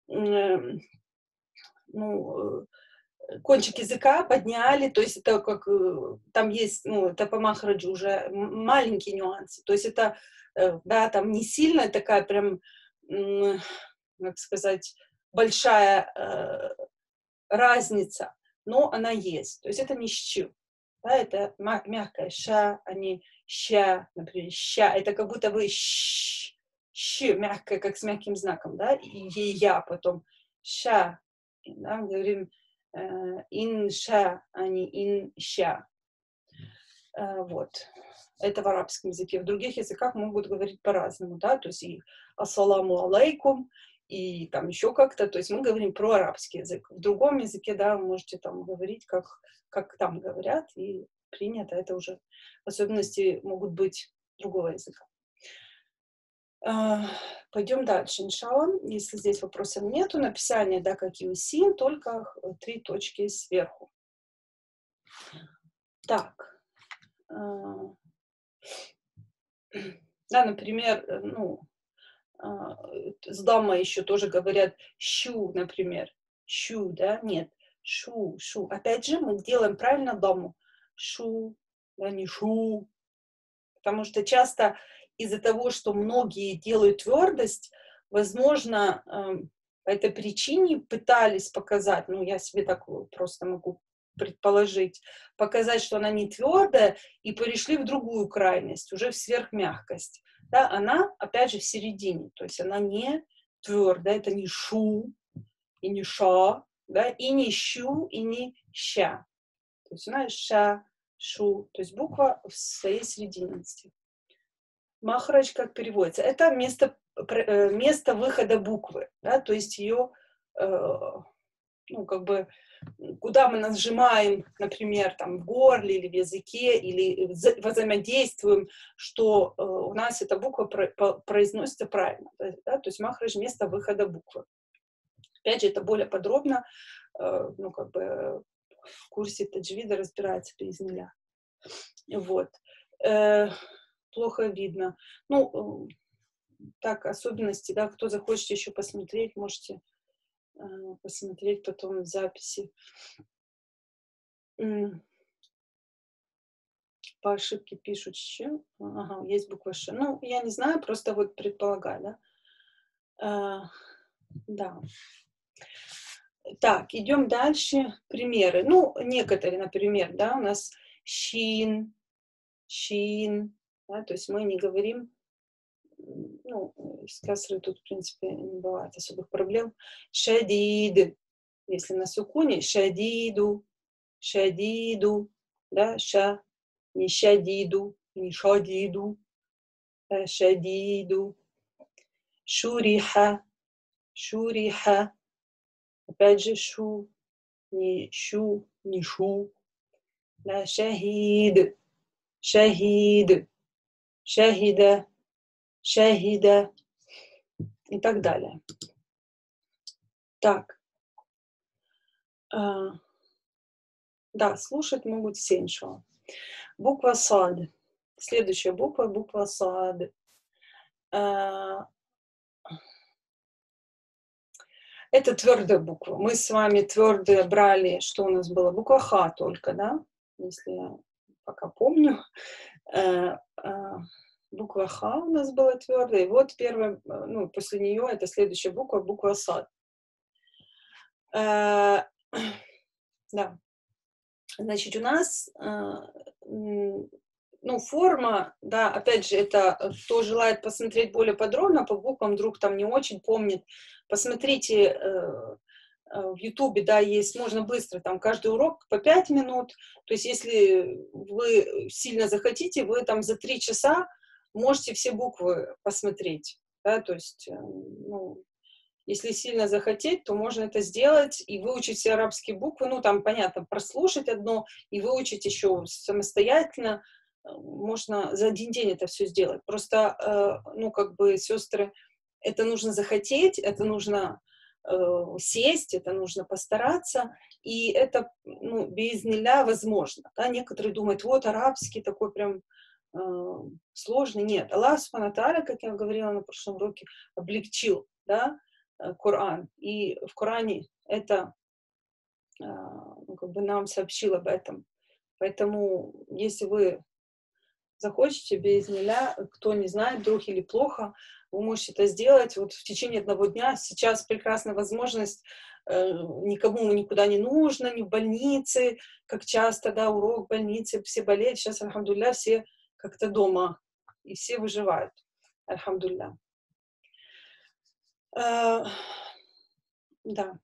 ну, кончик языка подняли, то есть это как, там есть, ну, это по махраджу уже маленькие нюансы, то есть это, да, там не сильно такая прям, как сказать, большая разница, но она есть, то есть это не щу, да, это мягкая ша, а не ща, например, ща, это как будто вы мягкое, как с мягким знаком, да, и я потом ша, да, говорим, инша, а не инща. Вот. Это в арабском языке. В других языках могут говорить по-разному, да, то есть и ассаламу алейкум, и там еще как-то, то есть мы говорим про арабский язык. В другом языке, да, вы можете там говорить, как там говорят, и принято, это уже особенности могут быть другого языка. Пойдем дальше, иншалла. Если здесь вопросов нету, написание, да, как и у син, только 3 точки сверху. Так. Да, например, ну, с дамой еще тоже говорят щу, например. Щу, да, нет. Шу. Опять же, мы делаем правильно даму. Шу, да, не шу. Потому что часто из-за того, что многие делают твердость, возможно, по этой причине пытались показать, ну, я себе так просто могу предположить, показать, что она не твердая, и перешли в другую крайность, уже в сверхмягкость. Да, она, опять же, в середине, то есть она не твердая, это не шу и не ша, да, и не щу, и не ща. То есть она ша, шу, то есть буква в своей серединности. Махарадж как переводится? Это место выхода буквы, да, то есть ее, ну, как бы, куда мы нажимаем, например, там, в горле или в языке, или взаимодействуем, что у нас эта буква произносится правильно, да, то есть махарадж — место выхода буквы. Опять же, это более подробно, ну, как бы, в курсе таджвида разбирается без нуля. Вот. Плохо видно. Ну, так, особенности, да, кто захочет еще посмотреть, можете посмотреть потом в записи. По ошибке пишут «щ». Ага, есть буква «ш». Ну, я не знаю, просто вот предполагаю, да. Да. Так, идем дальше. Примеры. Ну, некоторые, например, да, у нас щин, чин, да, то есть мы не говорим, ну, с касрой тут, в принципе, не бывает особых проблем. Шадид, если на сукуне, шадиду, шадиду, да, ша, не шадиду, не шадиду, шадиду, шуриха, шуриха, опять же шу, не шу, да, шахид, шахид, шахида, шахида и так далее. Так, да, слушать могут все, иншалла. Буква сад. Следующая буква сад. Это твердая буква. Мы с вами твердые брали, что у нас было? Буква Х только, да? Если я пока помню. Буква Х у нас была твердая. И вот первая, ну, после нее это следующая буква сад. Да. Значит, у нас, ну, форма, да, опять же, это кто желает посмотреть более подробно по буквам, вдруг там не очень помнит, посмотрите в Ютубе, да, есть, можно быстро, там каждый урок по 5 минут, то есть если вы сильно захотите, вы там за 3 часа можете все буквы посмотреть, да, то есть, ну, если сильно захотеть, то можно это сделать и выучить все арабские буквы. Ну, там, понятно, прослушать одно и выучить еще самостоятельно. Можно за один день это все сделать. Просто, ну, как бы, сестры, это нужно захотеть, это нужно сесть, это нужно постараться, и это, ну, без ниля возможно. Да? Некоторые думают, вот, арабский такой прям сложный. Нет, Аллах Субхану ва Тааля, как я говорила на прошлом уроке, облегчил, да, Коран. И в Коране это, ну, как бы нам сообщил об этом. Поэтому, если вы захочете, без ниля, кто не знает, вдруг или плохо, вы можете это сделать вот в течение одного дня. Сейчас прекрасная возможность, никому никуда не нужно, ни в больнице, как часто, да, урок в больнице, все болеют. Сейчас, альхамдулилля, все как-то дома, и все выживают. Альхамдулилля. Да.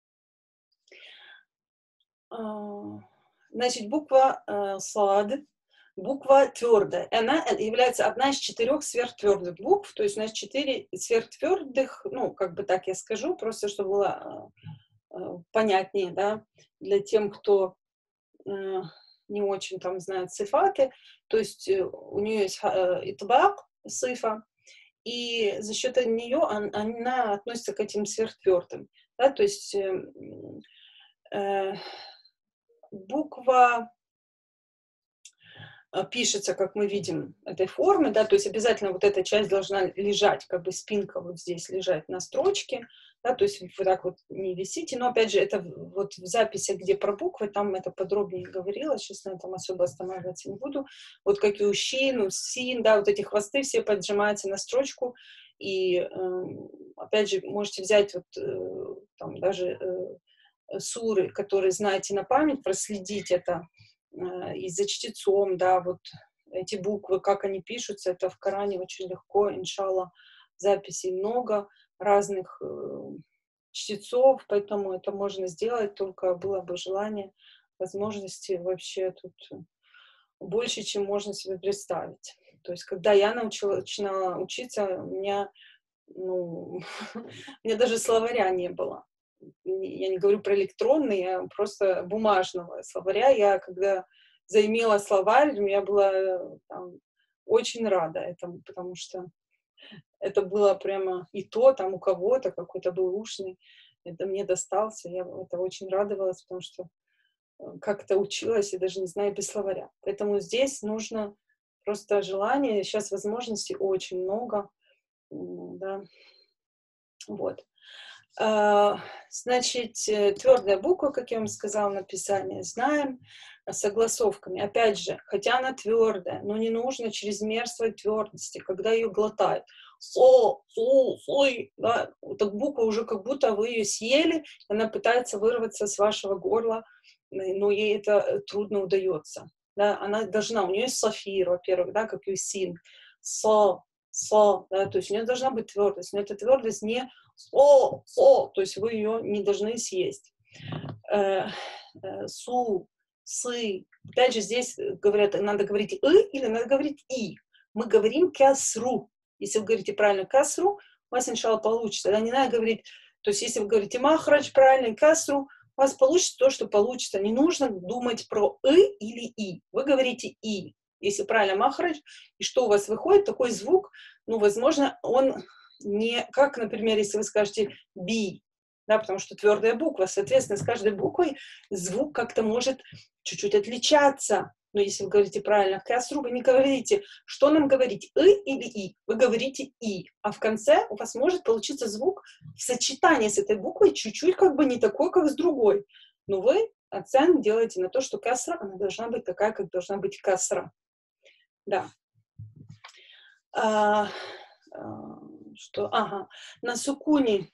Значит, буква сад, буква твердая. Она является одна из 4 сверхтвердых букв, то есть у нас 4 сверхтвердых, ну, как бы так я скажу, просто чтобы было понятнее, да, для тем, кто не очень там знает сифаты, то есть у нее есть итбак, сифа, и за счет нее она относится к этим сверхтвердым, да, то есть буква пишется, как мы видим, этой формы, да, то есть обязательно вот эта часть должна лежать, как бы спинка вот здесь лежать на строчке, да, то есть вы так вот не висите, но опять же это вот в записи, где про буквы, там это подробнее говорила, сейчас на этом особо останавливаться не буду, вот как и у щин, у син, да, вот эти хвосты все поджимаются на строчку, и опять же можете взять вот там даже суры, которые знаете на память, проследить это, и за чтецом, да, вот эти буквы, как они пишутся, это в Коране очень легко, иншалла, записей много, разных чтецов, поэтому это можно сделать, только было бы желание, возможности вообще тут больше, чем можно себе представить. То есть, когда я начинала учиться, у меня, ну, у меня даже словаря не было. Я не говорю про электронный, а просто бумажного словаря. Я, когда заимела словарь, я была там очень рада этому, потому что это было прямо и то, там у кого-то какой-то был ушный, это мне достался. Я это очень радовалась, потому что как-то училась, я даже не знаю, без словаря. Поэтому здесь нужно просто желание. Сейчас возможностей очень много. Да, вот. Значит, твердая буква, как я вам сказала, написание знаем, согласовками. Опять же, хотя она твердая, но не нужно чрезмерствовать твердости, когда ее глотают. Да, так буква уже как будто вы ее съели, она пытается вырваться с вашего горла, но ей это трудно удается. Да, она должна, у нее есть сафир, во-первых, да, как и син, да, то есть у нее должна быть твердость, но эта твердость не то есть вы ее не должны съесть. Су, сы. Опять же, здесь говорят, надо говорить или надо говорить и. Мы говорим касру. Если вы говорите правильно касру, у вас сначала получится. Тогда не надо говорить, то есть если вы говорите махрадж правильно, касру, у вас получится то, что получится. Не нужно думать про или и. Вы говорите и. Если правильно махрадж, и что у вас выходит, такой звук, ну, возможно, он не, как, например, если вы скажете би, да, потому что твердая буква, соответственно, с каждой буквой звук как-то может чуть-чуть отличаться. Но если вы говорите правильно касру, вы не говорите, что нам говорить, или и. Вы говорите и. А в конце у вас может получиться звук в сочетании с этой буквой чуть-чуть как бы не такой, как с другой. Но вы акцент делаете на то, что касра, она должна быть такая, как должна быть касра. Да. Что? Ага. На сукуне.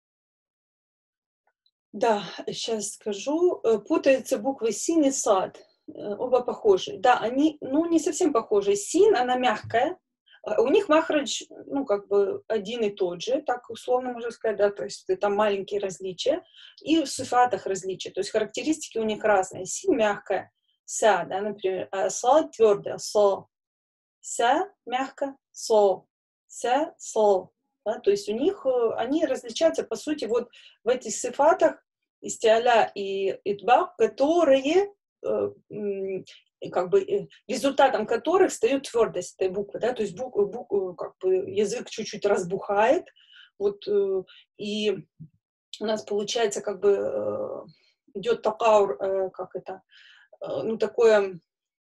Да, сейчас скажу. Путаются буквы син и сад. Оба похожи. Да, они, ну, не совсем похожи. Син, она мягкая. У них махрадж, ну, как бы один и тот же, так условно можно сказать, да, то есть там маленькие различия. И в сифатах различия, то есть характеристики у них разные. Син мягкая, са, да, например, а сад твердая, со. Ся мягко, со. Ся, со. Да, то есть у них, они различаются, по сути, вот в этих сифатах, истиаля и итбак, которые как бы результатом которых стает твердость этой буквы, да, то есть как бы язык чуть-чуть разбухает, вот, и у нас получается как бы идет такаур, как это, ну, такое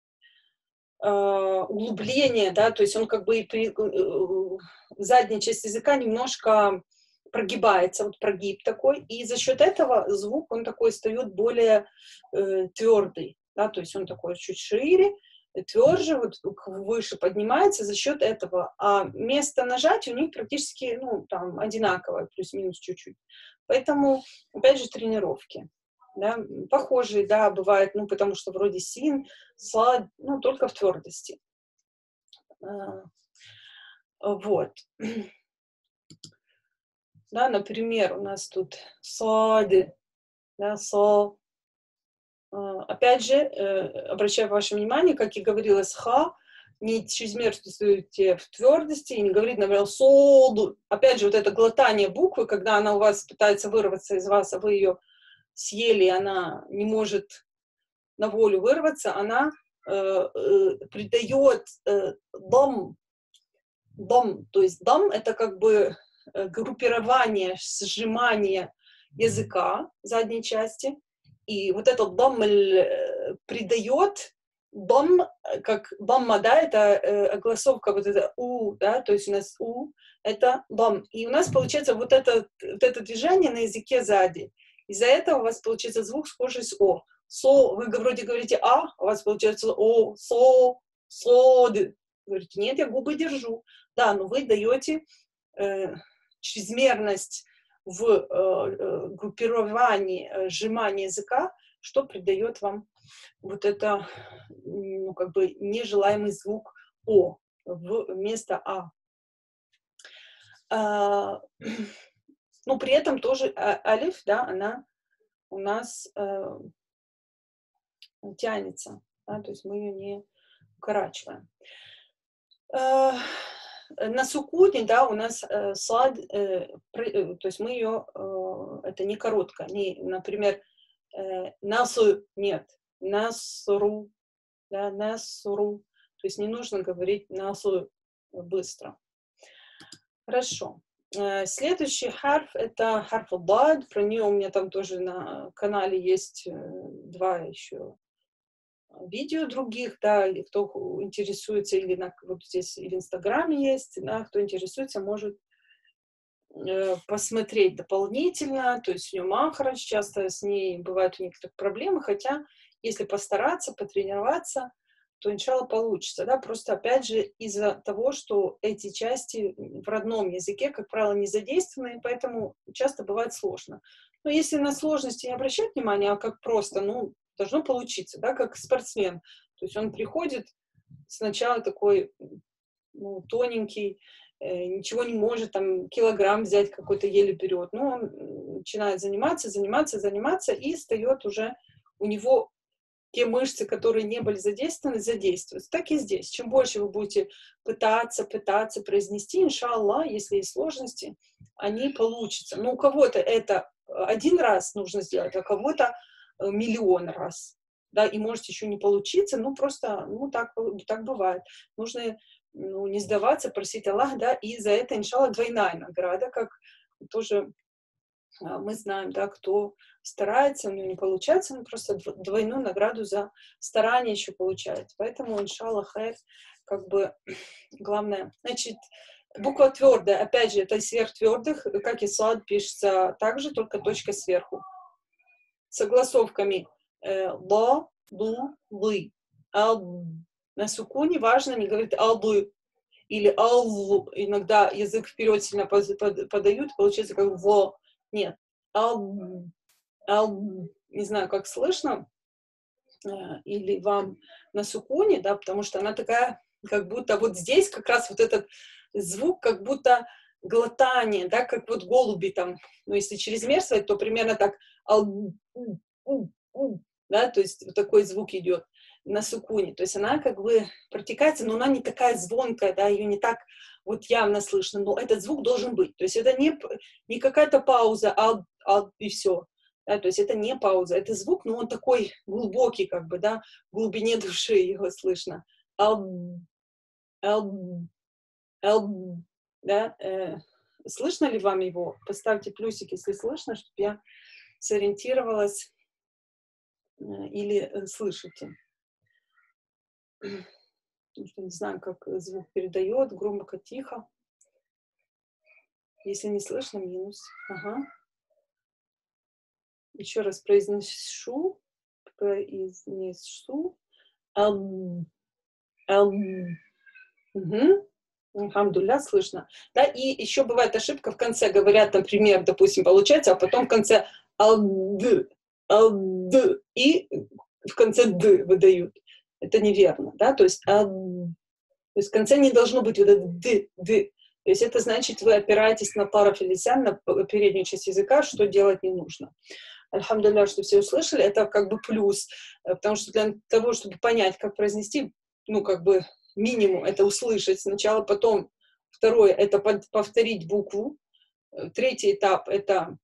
углубление, да, то есть он как бы задняя часть языка немножко прогибается, вот прогиб такой, и за счет этого звук, он такой стает более твердый, да, то есть он такой чуть шире, тверже, вот выше поднимается за счет этого, а место нажатия у них практически, ну, там, одинаковое, плюс-минус чуть-чуть. Поэтому, опять же, тренировки. Да, похожие, да, бывает, ну, потому что вроде син, слад, ну, только в твердости. Вот. Да, например, у нас тут сады, да, со. Опять же, обращаю ваше внимание, как я говорила, с ха, не чрезмерствуйте в твердости и не говорите, например, соду. Опять же, вот это глотание буквы, когда она у вас пытается вырваться из вас, а вы ее съели, и она не может на волю вырваться, она придает дом, то есть дом это как бы группирование, сжимание языка задней части, и вот этот дом придает дом, как дамма, да, это огласовка, вот это у, да, то есть у нас у, это дом, и у нас получается вот это движение на языке сзади, из-за этого у вас получается звук схожий с о. Со, вы вроде говорите а, у вас получается о, сод. Говорите, нет, я губы держу. Да, но вы даете чрезмерность в группировании, сжимании языка, что придает вам вот это, ну, как бы нежелаемый звук о вместо а. Ну, при этом тоже алиф, да, она у нас тянется, да, то есть мы ее не укорачиваем. На сукуне, да, у нас сад, то есть мы ее, это не коротко, не, например, насу нет, насру, да, насру, то есть не нужно говорить насу быстро. Хорошо. Следующий харф — это харф дад, про нее у меня там тоже на канале есть 2 еще видео других, да, или кто интересуется, или вот здесь и в Инстаграме есть, да, кто интересуется, может посмотреть дополнительно, то есть у нее махарадж, часто с ней бывают у некоторых проблемы, хотя если постараться, потренироваться, то иншалла получится, да, просто опять же из-за того, что эти части в родном языке, как правило, не задействованы, поэтому часто бывает сложно. Но если на сложности не обращать внимания, а как просто, ну, должно получиться, да, как спортсмен, то есть он приходит сначала такой, ну, тоненький, ничего не может, там, килограмм взять какой-то еле берет. Но он начинает заниматься, и встает уже, у него те мышцы, которые не были задействованы, задействуются. Так и здесь. Чем больше вы будете пытаться произнести, иншаллах, если есть сложности, они получатся. Но у кого-то это 1 раз нужно сделать, а кого-то 1 000 000 раз. Да, и может еще не получиться, ну, просто, ну, так бывает. Нужно, ну, не сдаваться, просить Аллаха, да, и за это, иншаллах, двойная награда, как тоже мы знаем, да, кто старается, у него не получается, он просто двойную награду за старание еще получает. Поэтому, иншаллах, хайр, как бы, главное. Значит, буква твердая, опять же, это из сверхтвердых, как и сад пишется также, только точка сверху. Согласовками ла, ду, лы. На сукуне важно не говорить аллы или аллу. Иногда язык вперед сильно подают, получается как во. Нет. Не знаю, как слышно, или вам на сукуне, да, потому что она такая, как будто вот здесь как раз вот этот звук, как будто глотание, да, как вот голуби там, ну, если чрезмерствовать, то примерно так, да, то есть вот такой звук идет на сукуне, то есть она как бы протекается, но она не такая звонкая, да, ее не так вот явно слышно, но этот звук должен быть, то есть это не какая-то пауза, и все, да, то есть это не пауза, это звук, но он такой глубокий, как бы, да, в глубине души его слышно. Да, слышно ли вам его? Поставьте плюсик, если слышно, чтобы я сориентировалась, или слышите. Потому что не знаю, как звук передает, громко, тихо. Если не слышно, минус. Ага. Еще раз произнесу. Угу. Алхамдулилля, слышно. Да, и еще бывает ошибка в конце, говорят, например, допустим, получается, а потом в конце алд, и в конце д выдают. Это неверно, да, то есть в конце не должно быть вот это д. То есть это значит, вы опираетесь на тараф лисан, на переднюю часть языка, что делать не нужно. Альхамдулилля, что все услышали, это как бы плюс, потому что для того, чтобы понять, как произнести, ну, как бы минимум это услышать сначала, потом второе это повторить букву, третий этап это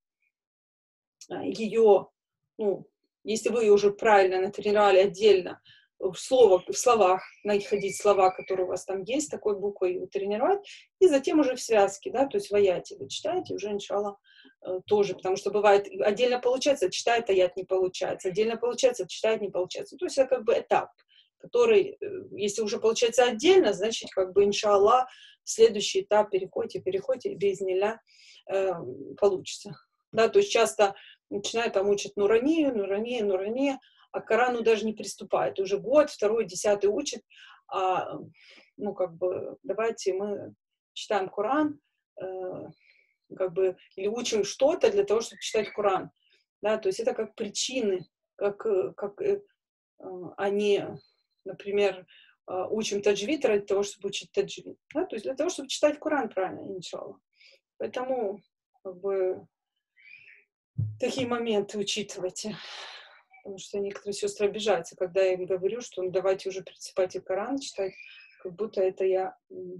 ее, ну, если вы ее уже правильно натренировали отдельно, в словах находить слова, которые у вас там есть, такой буквой тренировать, и затем уже в связке, да, то есть в аяте вы читаете, уже иншаллах тоже, потому что бывает, отдельно получается, читает аят не получается, отдельно получается, читает не получается. То есть это как бы этап, который, если уже получается отдельно, значит, как бы, иншаллах, следующий этап переходите, бизнилля, получится. Да, то есть часто начинают там учат нурания, а к Корану даже не приступает. Уже год, второй, 10 учит, а, ну, как бы, давайте мы читаем Коран, как бы, или учим что-то для того, чтобы читать Коран. Да, то есть это как причины, как они, например, учим таджвид ради того, чтобы учить таджвид. Да, то есть для того, чтобы читать Коран правильно, иншаллах. Поэтому, как бы, такие моменты учитывайте. Потому что некоторые сестры обижаются, когда я им говорю, что ну, давайте уже приступайте к Корану читать. как будто это я,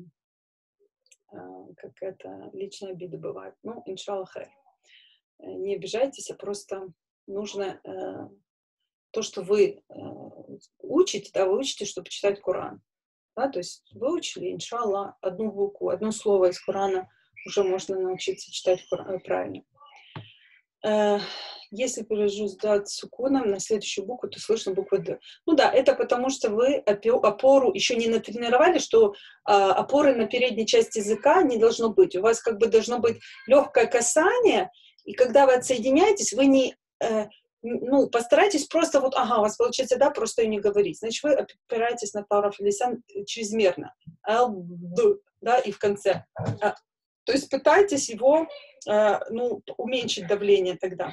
как это, личная обида бывает. Ну, иншаллах хайр. Не обижайтесь, а просто нужно то, что вы учите, да, вы учите, чтобы читать Коран. Да, то есть выучили, иншаллах, одну букву, одно слово из Корана уже можно научиться читать правильно. Если перевожу с дат сукуном на следующую букву, то слышно буква Д. Ну да, это потому что вы опору еще не натренировали, что опоры на передней части языка не должно быть. У вас как бы должно быть легкое касание, и когда вы отсоединяетесь, вы не... ну, постарайтесь просто вот, ага, у вас получается, да, просто ее не говорить. Значит, вы опираетесь на тараф лисан чрезмерно. Да, и в конце. То есть пытайтесь его, ну, уменьшить давление тогда.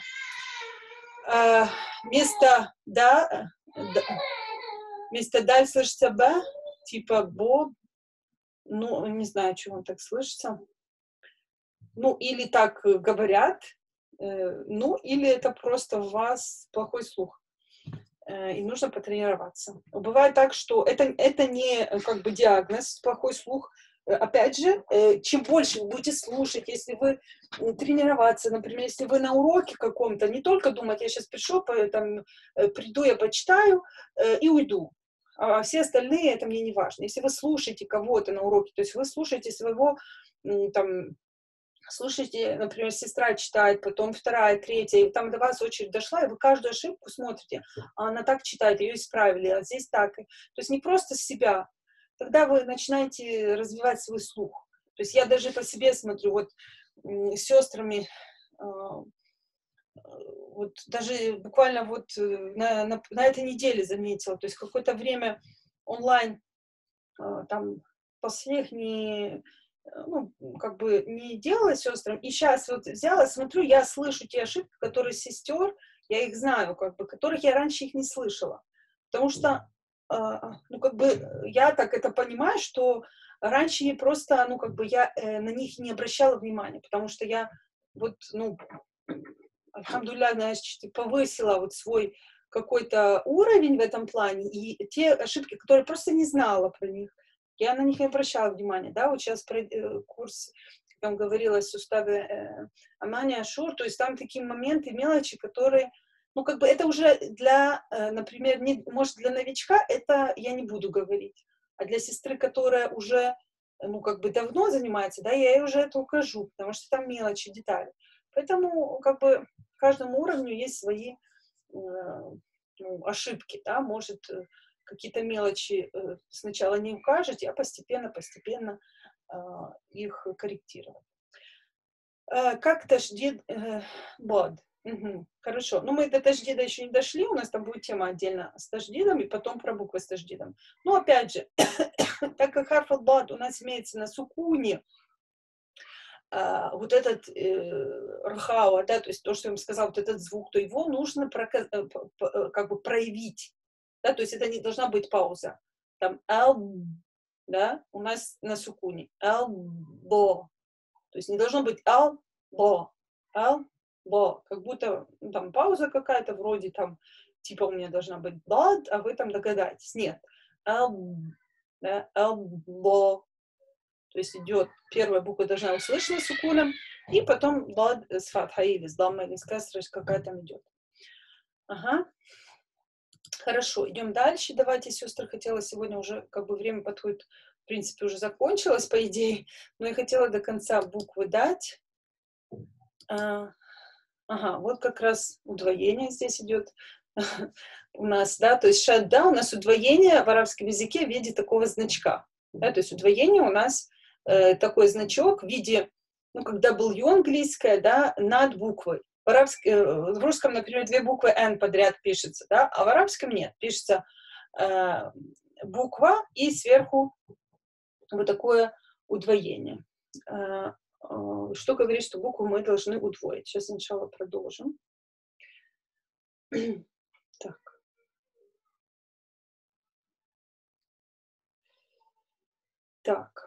Вместо да, вместо даль слышится б, типа бо, ну, не знаю, чего он так слышится. Ну, или так говорят, ну, или это просто у вас плохой слух. И нужно потренироваться. Бывает так, что это не как бы диагноз, плохой слух. Опять же, чем больше вы будете слушать, если вы тренироваться, например, если вы на уроке каком-то, не только думать, я сейчас пришел, там, приду, я почитаю и уйду. А все остальные, это мне не важно. Если вы слушаете кого-то на уроке, то есть вы слушаете своего, там, слушайте, например, сестра читает, потом вторая, третья, и там до вас очередь дошла, и вы каждую ошибку смотрите, а она так читает, ее исправили, а здесь так. То есть не просто с себя. Тогда вы начинаете развивать свой слух. То есть я даже по себе смотрю, вот с сестрами, вот даже буквально вот на этой неделе заметила, то есть какое-то время онлайн, там, последних не... ну, как бы не делала сестрам, и сейчас вот взяла, смотрю, я слышу те ошибки, которые сестер, я их знаю, как бы, которых я раньше их не слышала. Потому что, ну, как бы, я так это понимаю, что раньше я просто, ну, как бы, я на них не обращала внимания, потому что я вот, ну, альхамдулилля, значит, повысила вот свой какой-то уровень в этом плане, и те ошибки, которые просто не знала про них, я на них не обращала внимания, да, вот сейчас курс, как я говорила, с уставе Амани Ашур, то есть там такие моменты, мелочи, которые, ну, как бы это уже для, например, не, может, для новичка это я не буду говорить, а для сестры, которая уже, ну, как бы давно занимается, да, я ей уже это укажу, потому что там мелочи, детали. Поэтому, как бы, каждому уровню есть свои ну, ошибки, да, может, какие-то мелочи сначала не укажете, а постепенно их корректировать. Как таждид бод? Угу. Хорошо. Ну, мы до таждида еще не дошли, у нас там будет тема отдельно с таждидом, и потом про буквы с таждидом. Но, опять же, так как харф аль-бад у нас имеется на сукуне, вот этот рхауа, да, то есть то, что я вам сказала, вот этот звук, то его нужно как бы проявить, да, то есть это не должна быть пауза. Там да, у нас на сукуне, бо, то есть не должно быть бо, как будто ну, там пауза какая-то, вроде там, типа у меня должна быть бад, а вы там догадаетесь. Нет, да, бо. То есть идет, первая буква должна услышана сукуном, и потом бад с фатхой или с дамой или с касрой, какая там идет. Ага. Хорошо, идем дальше. Давайте, сестры, хотела сегодня уже, как бы время подходит, в принципе, уже закончилось, по идее, но я хотела до конца буквы дать. Ага, вот как раз удвоение здесь идет у нас, да, то есть шадда у нас удвоение в арабском языке в виде такого значка, да, то есть удвоение у нас такой значок в виде, ну, как W английская, да, над буквой. В русском, например, две буквы N подряд пишется, да, а в арабском нет, пишется буква и сверху вот такое удвоение. Что говорит, что букву мы должны удвоить. Сейчас сначала продолжим. Так. Так.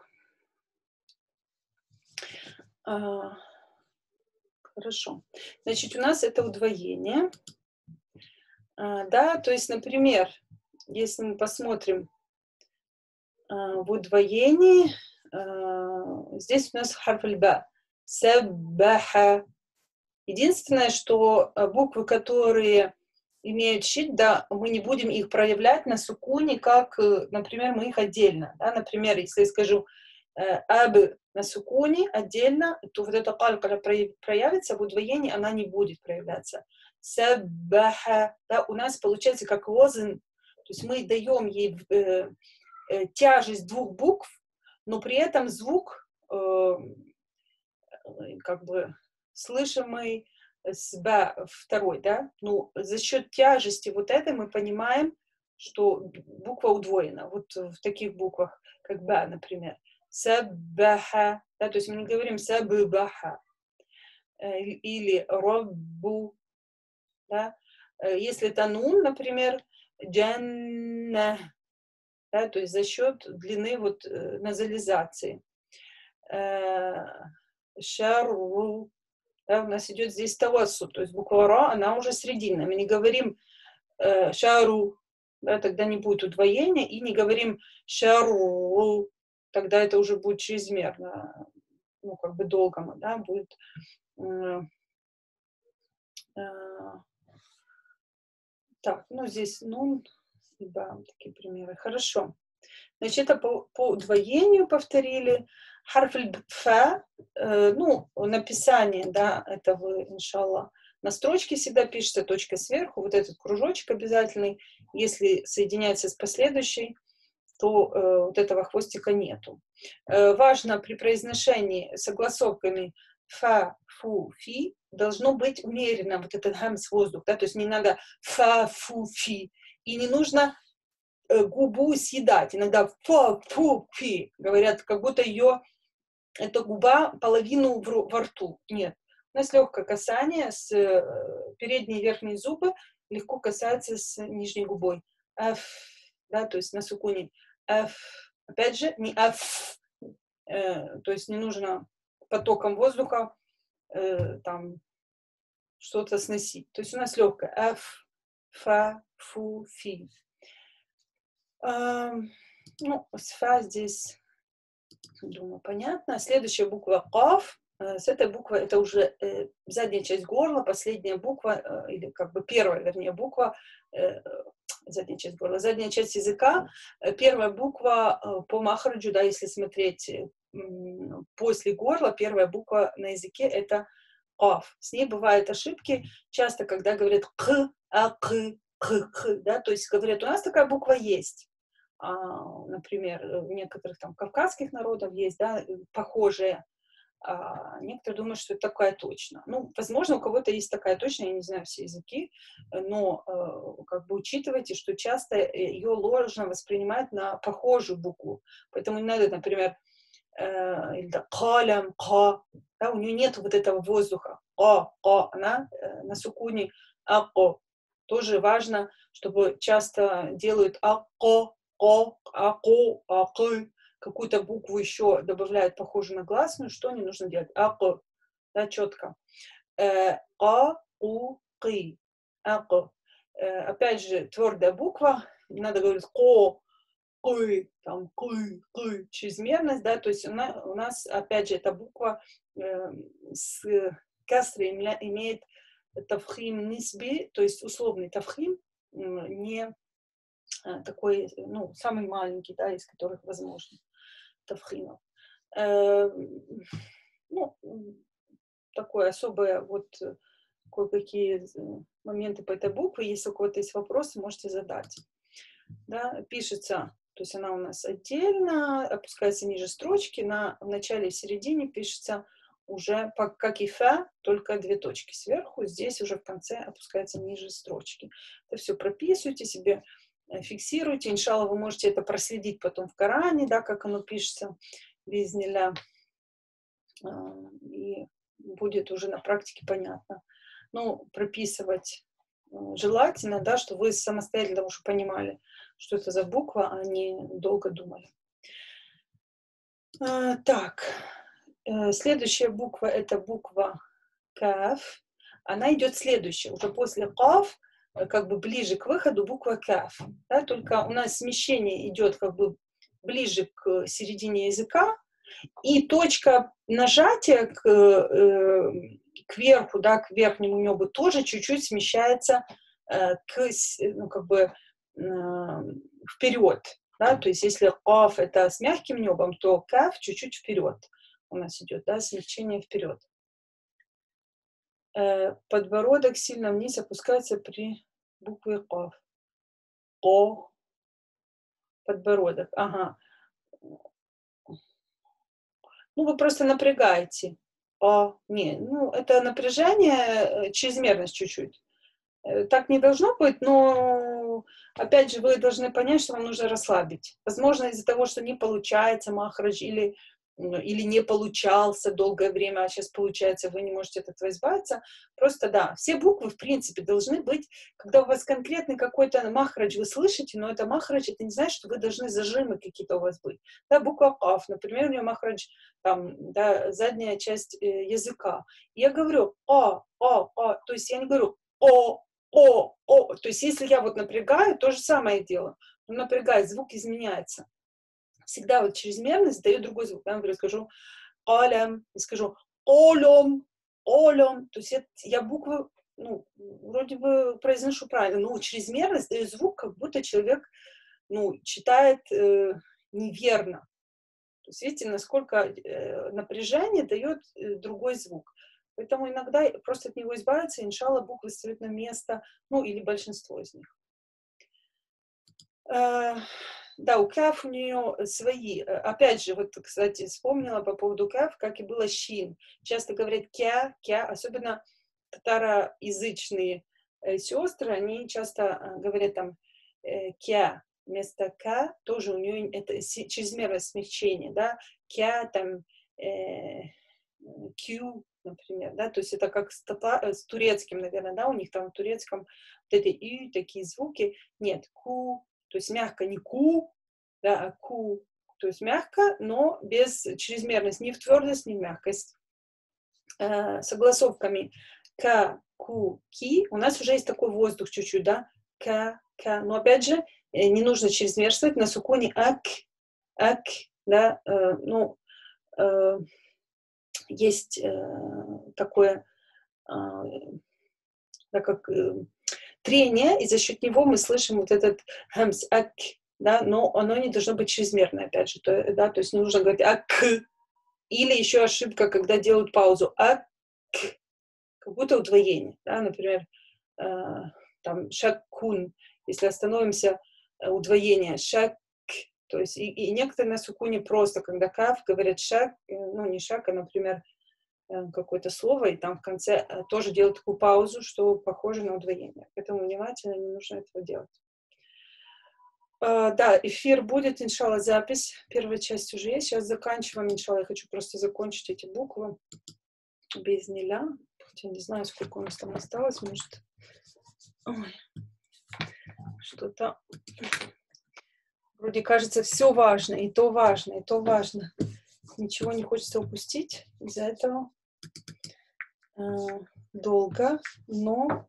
Хорошо. Значит, у нас это удвоение. Да, то есть, например, если мы посмотрим В удвоении здесь у нас харф-аль-ба. Саббаха. Единственное, что буквы, которые имеют шидда, мы не будем их проявлять на сукуне, как, например, мы их отдельно. Да? Например, если я скажу аб на сукуне отдельно, то вот эта каль, когда проявится в удвоении, она не будет проявляться. Саббаха. Да? У нас получается как лозен, то есть мы даем ей тяжесть двух букв, но при этом звук как бы слышимый с «б» второй, да? Ну, за счет тяжести вот этой мы понимаем, что буква удвоена. Вот в таких буквах, как «б», например. «Саббаха», да? То есть мы не говорим «саббаха» или «роббу», да? Если это «нун», например, «джанна», да? То есть за счет длины вот назализации. Шару. Да, у нас идет здесь тавассут, то есть буква Ра, она уже срединная. Мы не говорим шару, да, тогда не будет удвоения, и не говорим шару, тогда это уже будет чрезмерно, ну, как бы долго, да, будет. Так, ну, здесь, ну, да, такие примеры. Хорошо. Значит, это по удвоению повторили. Харф-фа, ну, написание, да, это вы, иншаллах, на строчке всегда пишется, точка сверху, вот этот кружочек обязательный. Если соединяется с последующей, то вот этого хвостика нету. Важно при произношении согласовками фа, фу, фи должно быть умеренно вот этот гамс воздух, да, то есть не надо фа, фу, фи, и не нужно губу съедать. Иногда фу, фу, фи говорят, как будто ее эта губа половину во рту. Нет. У нас легкое касание с передние и верхние зубы легко касается с нижней губой. Аф, да, то есть на сукуне. Аф. Опять же, не аф. То есть не нужно потоком воздуха там что-то сносить. То есть у нас легкое. Аф, фа, фу, фи. Ну, с фа здесь, думаю, понятно. Следующая буква каф. С этой буквой это уже задняя часть горла, последняя буква, или как бы первая, вернее, буква, задняя часть горла, задняя часть языка, первая буква по махраджу, да, если смотреть после горла, первая буква на языке это каф. С ней бывают ошибки, часто, когда говорят к, к, да, то есть говорят, у нас такая буква есть. Например, у некоторых там кавказских народов есть, да, похожие. Некоторые думают, что это такая точно. Ну, возможно, у кого-то есть такая точно, я не знаю все языки, но как бы учитывайте, что часто ее ложно воспринимают на похожую букву. Поэтому не надо, например, калям, ка, да, у нее нет вот этого воздуха. Она на сукуне ако. Тоже важно, чтобы часто делают ако, ако, акы, какую-то букву еще добавляют похожую на гласную, что не нужно делать? Ако, да, четко. Ку, ако. Опять же, твердая буква, не надо говорить ко, кы, там, кы, чрезмерность, да, то есть у нас, опять же, эта буква с касрой имеет тавхим нисби, то есть условный тавхим, не такой, ну, самый маленький, да, из которых возможно тавхимов. Ну, такое особое, вот кое-какие моменты по этой букве. Если у кого-то есть вопросы, можете задать. Да, пишется, то есть она у нас отдельно, опускается ниже строчки, в начале и в середине пишется уже как и фа, только 2 точки сверху, здесь уже в конце опускается ниже строчки. Это все прописывайте себе, фиксируйте, иншаллах, вы можете это проследить потом в Коране, да, как оно пишется, бизнилля, и будет уже на практике понятно. Ну, прописывать желательно, да, чтобы вы самостоятельно уже понимали, что это за буква, а не долго думали. Так, следующая буква это буква каф. Она идет следующая, уже после каф, как бы ближе к выходу буква каф. Да, только у нас смещение идет как бы ближе к середине языка, и точка нажатия кверху, да, к верхнему небу тоже чуть-чуть смещается ну, как бы вперед. Да? То есть если каф это с мягким небом, то каф чуть-чуть вперед у нас идет, да, смещение вперед. Подбородок сильно вниз опускается при букве каф. О. Подбородок. Ага. Ну, вы просто напрягаете. Не, ну, это напряжение, чрезмерность чуть-чуть. Так не должно быть, но, опять же, вы должны понять, что вам нужно расслабить. Возможно, из-за того, что не получается махрадж или не получался долгое время, а сейчас получается, вы не можете от этого избавиться. Просто, да, все буквы, в принципе, должны быть, когда у вас конкретный какой-то махрадж вы слышите, но это махрадж, это не значит, что вы должны зажимы какие-то у вас быть. Да, буква каф, например, у нее махрадж, там, да, задняя часть языка. Я говорю то есть я не говорю то есть если я вот напрягаю, то же самое делаю. Он напрягает, звук изменяется. Всегда вот чрезмерность дает другой звук. Я, например, скажу алям, и скажу олем, то есть я буквы, ну, вроде бы произношу правильно, но чрезмерность дает звук, как будто человек, ну, читает неверно. То есть видите, насколько напряжение дает другой звук. Поэтому иногда просто от него избавиться, иншалла, буквы встают на место, ну, или большинство из них. Да, у каф у нее свои. Опять же, вот, кстати, вспомнила по поводу каф, как и было щин. Часто говорят кя, особенно татароязычные сестры, они часто говорят там кя вместо к, тоже у нее это чрезмерное смягчение, да, кя там кью, например, да, то есть это как с турецким, наверное, да, у них там в турецком вот эти и такие звуки, нет, ку, то есть мягко не ку, да, а ку, то есть мягко, но без чрезмерности, ни в твердость, ни в мягкость. Согласовками к, ку, ки, у нас уже есть такой воздух чуть-чуть, да, к, но опять же, не нужно чрезмерствовать, на суконе ак, да, ну, есть такое, да, как трение, и за счет него мы слышим вот этот хамс, ак, да, но оно не должно быть чрезмерное, опять же, да, то есть не нужно говорить ак, или еще ошибка, когда делают паузу ак, как будто удвоение, да, например, там шаккун, если остановимся, удвоение шак, то есть и некоторые на сукуне просто, когда каф говорят шак, ну не шак, а, например, какое-то слово, и там в конце тоже делают такую паузу, что похоже на удвоение. Поэтому внимательно, не нужно этого делать. Да, эфир будет, иншалла, запись. Первая часть уже есть. Сейчас заканчиваем, иншалла. Я хочу просто закончить эти буквы без ниля. Я не знаю, сколько у нас там осталось, может. Ой. Что-то вроде кажется все важно, и то важно, и то важно. Ничего не хочется упустить. Из-за этого долго, но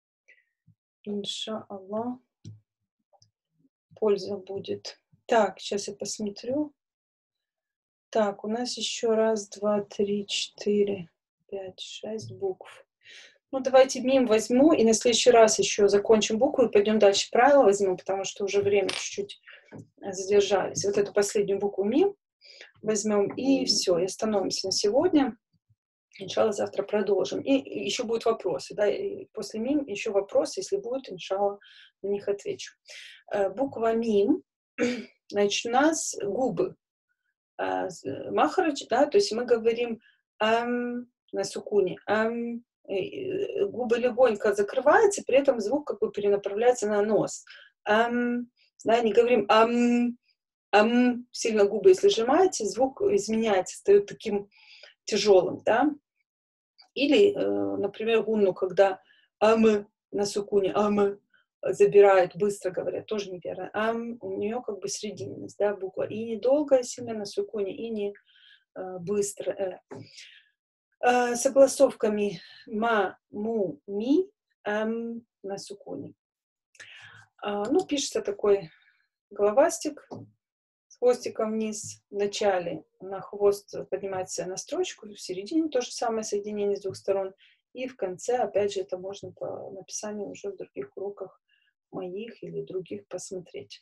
иншаллах польза будет. Так, сейчас я посмотрю. Так, у нас еще 1, 2, 3, 4, 5, 6 букв. Ну, давайте мим возьму, и на следующий раз еще закончим букву и пойдем дальше. Правила возьму, потому что уже время чуть-чуть задержались. Вот эту последнюю букву мим возьмем, и все, и остановимся на сегодня. Иншалла, завтра продолжим. И еще будут вопросы, да, и после мим еще вопросы, если будут, иншалла, на них отвечу. Буква мим, значит, у нас губы. Махарадж, да, то есть мы говорим на сукуне, губы легонько закрываются, при этом звук как бы перенаправляется на нос. Да, не говорим сильно губы, если сжимаете, звук изменяется, стает таким тяжелым, да. Или, например, гунну, когда на сукуне, забирают, быстро говорят, тоже неверно. У нее как бы срединность, да, буква. И не долго сильно на сукуне, и не быстро. Согласовками ма, му, ми, на сукуне. Ну, пишется такой головастик хвостиком вниз в начале, на хвост поднимается на строчку, в середине то же самое соединение с двух сторон, и в конце, опять же, это можно по написанию уже в других уроках моих или других посмотреть.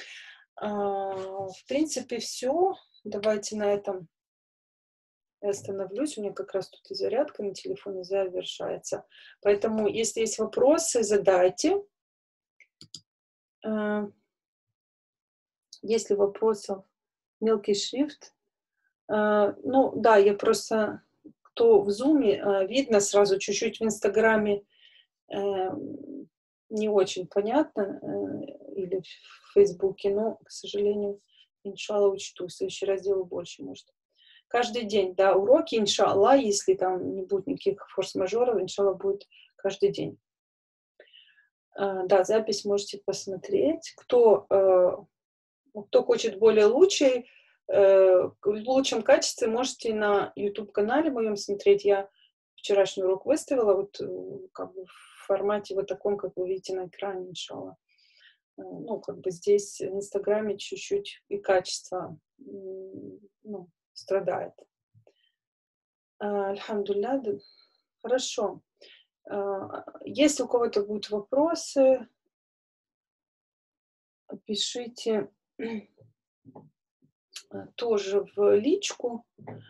В принципе, все. Давайте на этом я остановлюсь. У меня как раз тут и зарядка на телефоне завершается. Поэтому, если есть вопросы, задайте. Если вопросов, мелкий шрифт. Ну, да, я просто, кто в Зуме, видно сразу чуть-чуть в Инстаграме не очень понятно, или в Фейсбуке, но, к сожалению, иншалла учту. В следующий раз сделаю больше, может. Каждый день, да, уроки, иншалла, если там не будет никаких форс-мажоров, иншалла будет каждый день. Да, запись можете посмотреть. Кто хочет более в лучшем качестве, можете на YouTube-канале моем смотреть. Я вчерашний урок выставила вот как бы в формате вот таком, как вы видите на экране, иншалла. Ну, как бы здесь в Инстаграме чуть-чуть и качество страдает. Альхамдулилля. Хорошо. Если у кого-то будут вопросы, пишите тоже в личку.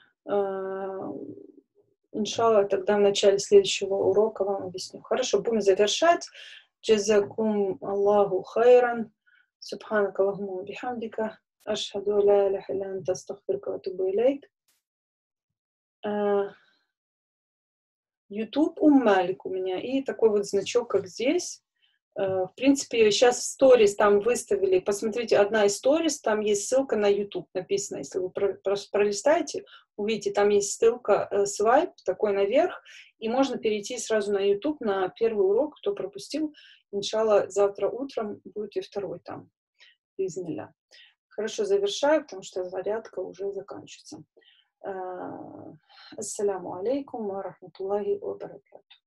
Иншалла, тогда в начале следующего урока вам объясню. Хорошо, будем завершать. Джазакум Аллаху хайран. Субханак Аллахумма бихамдика. Ашхаду ла иляха илля анта астагфирука ва атубу илейк. YouTube Малик у меня. И такой вот значок, как здесь. В принципе, сейчас в сторис там выставили. Посмотрите, одна из сторис, там есть ссылка на YouTube написано. Если вы пролистаете, увидите, там есть ссылка, свайп такой наверх, и можно перейти сразу на YouTube на первый урок, кто пропустил. Иншалла, завтра утром будет и второй там. Бизнилля. Хорошо, завершаю, потому что зарядка уже заканчивается. Ассаляму алейкум ва рахматуллахи ва баракатух.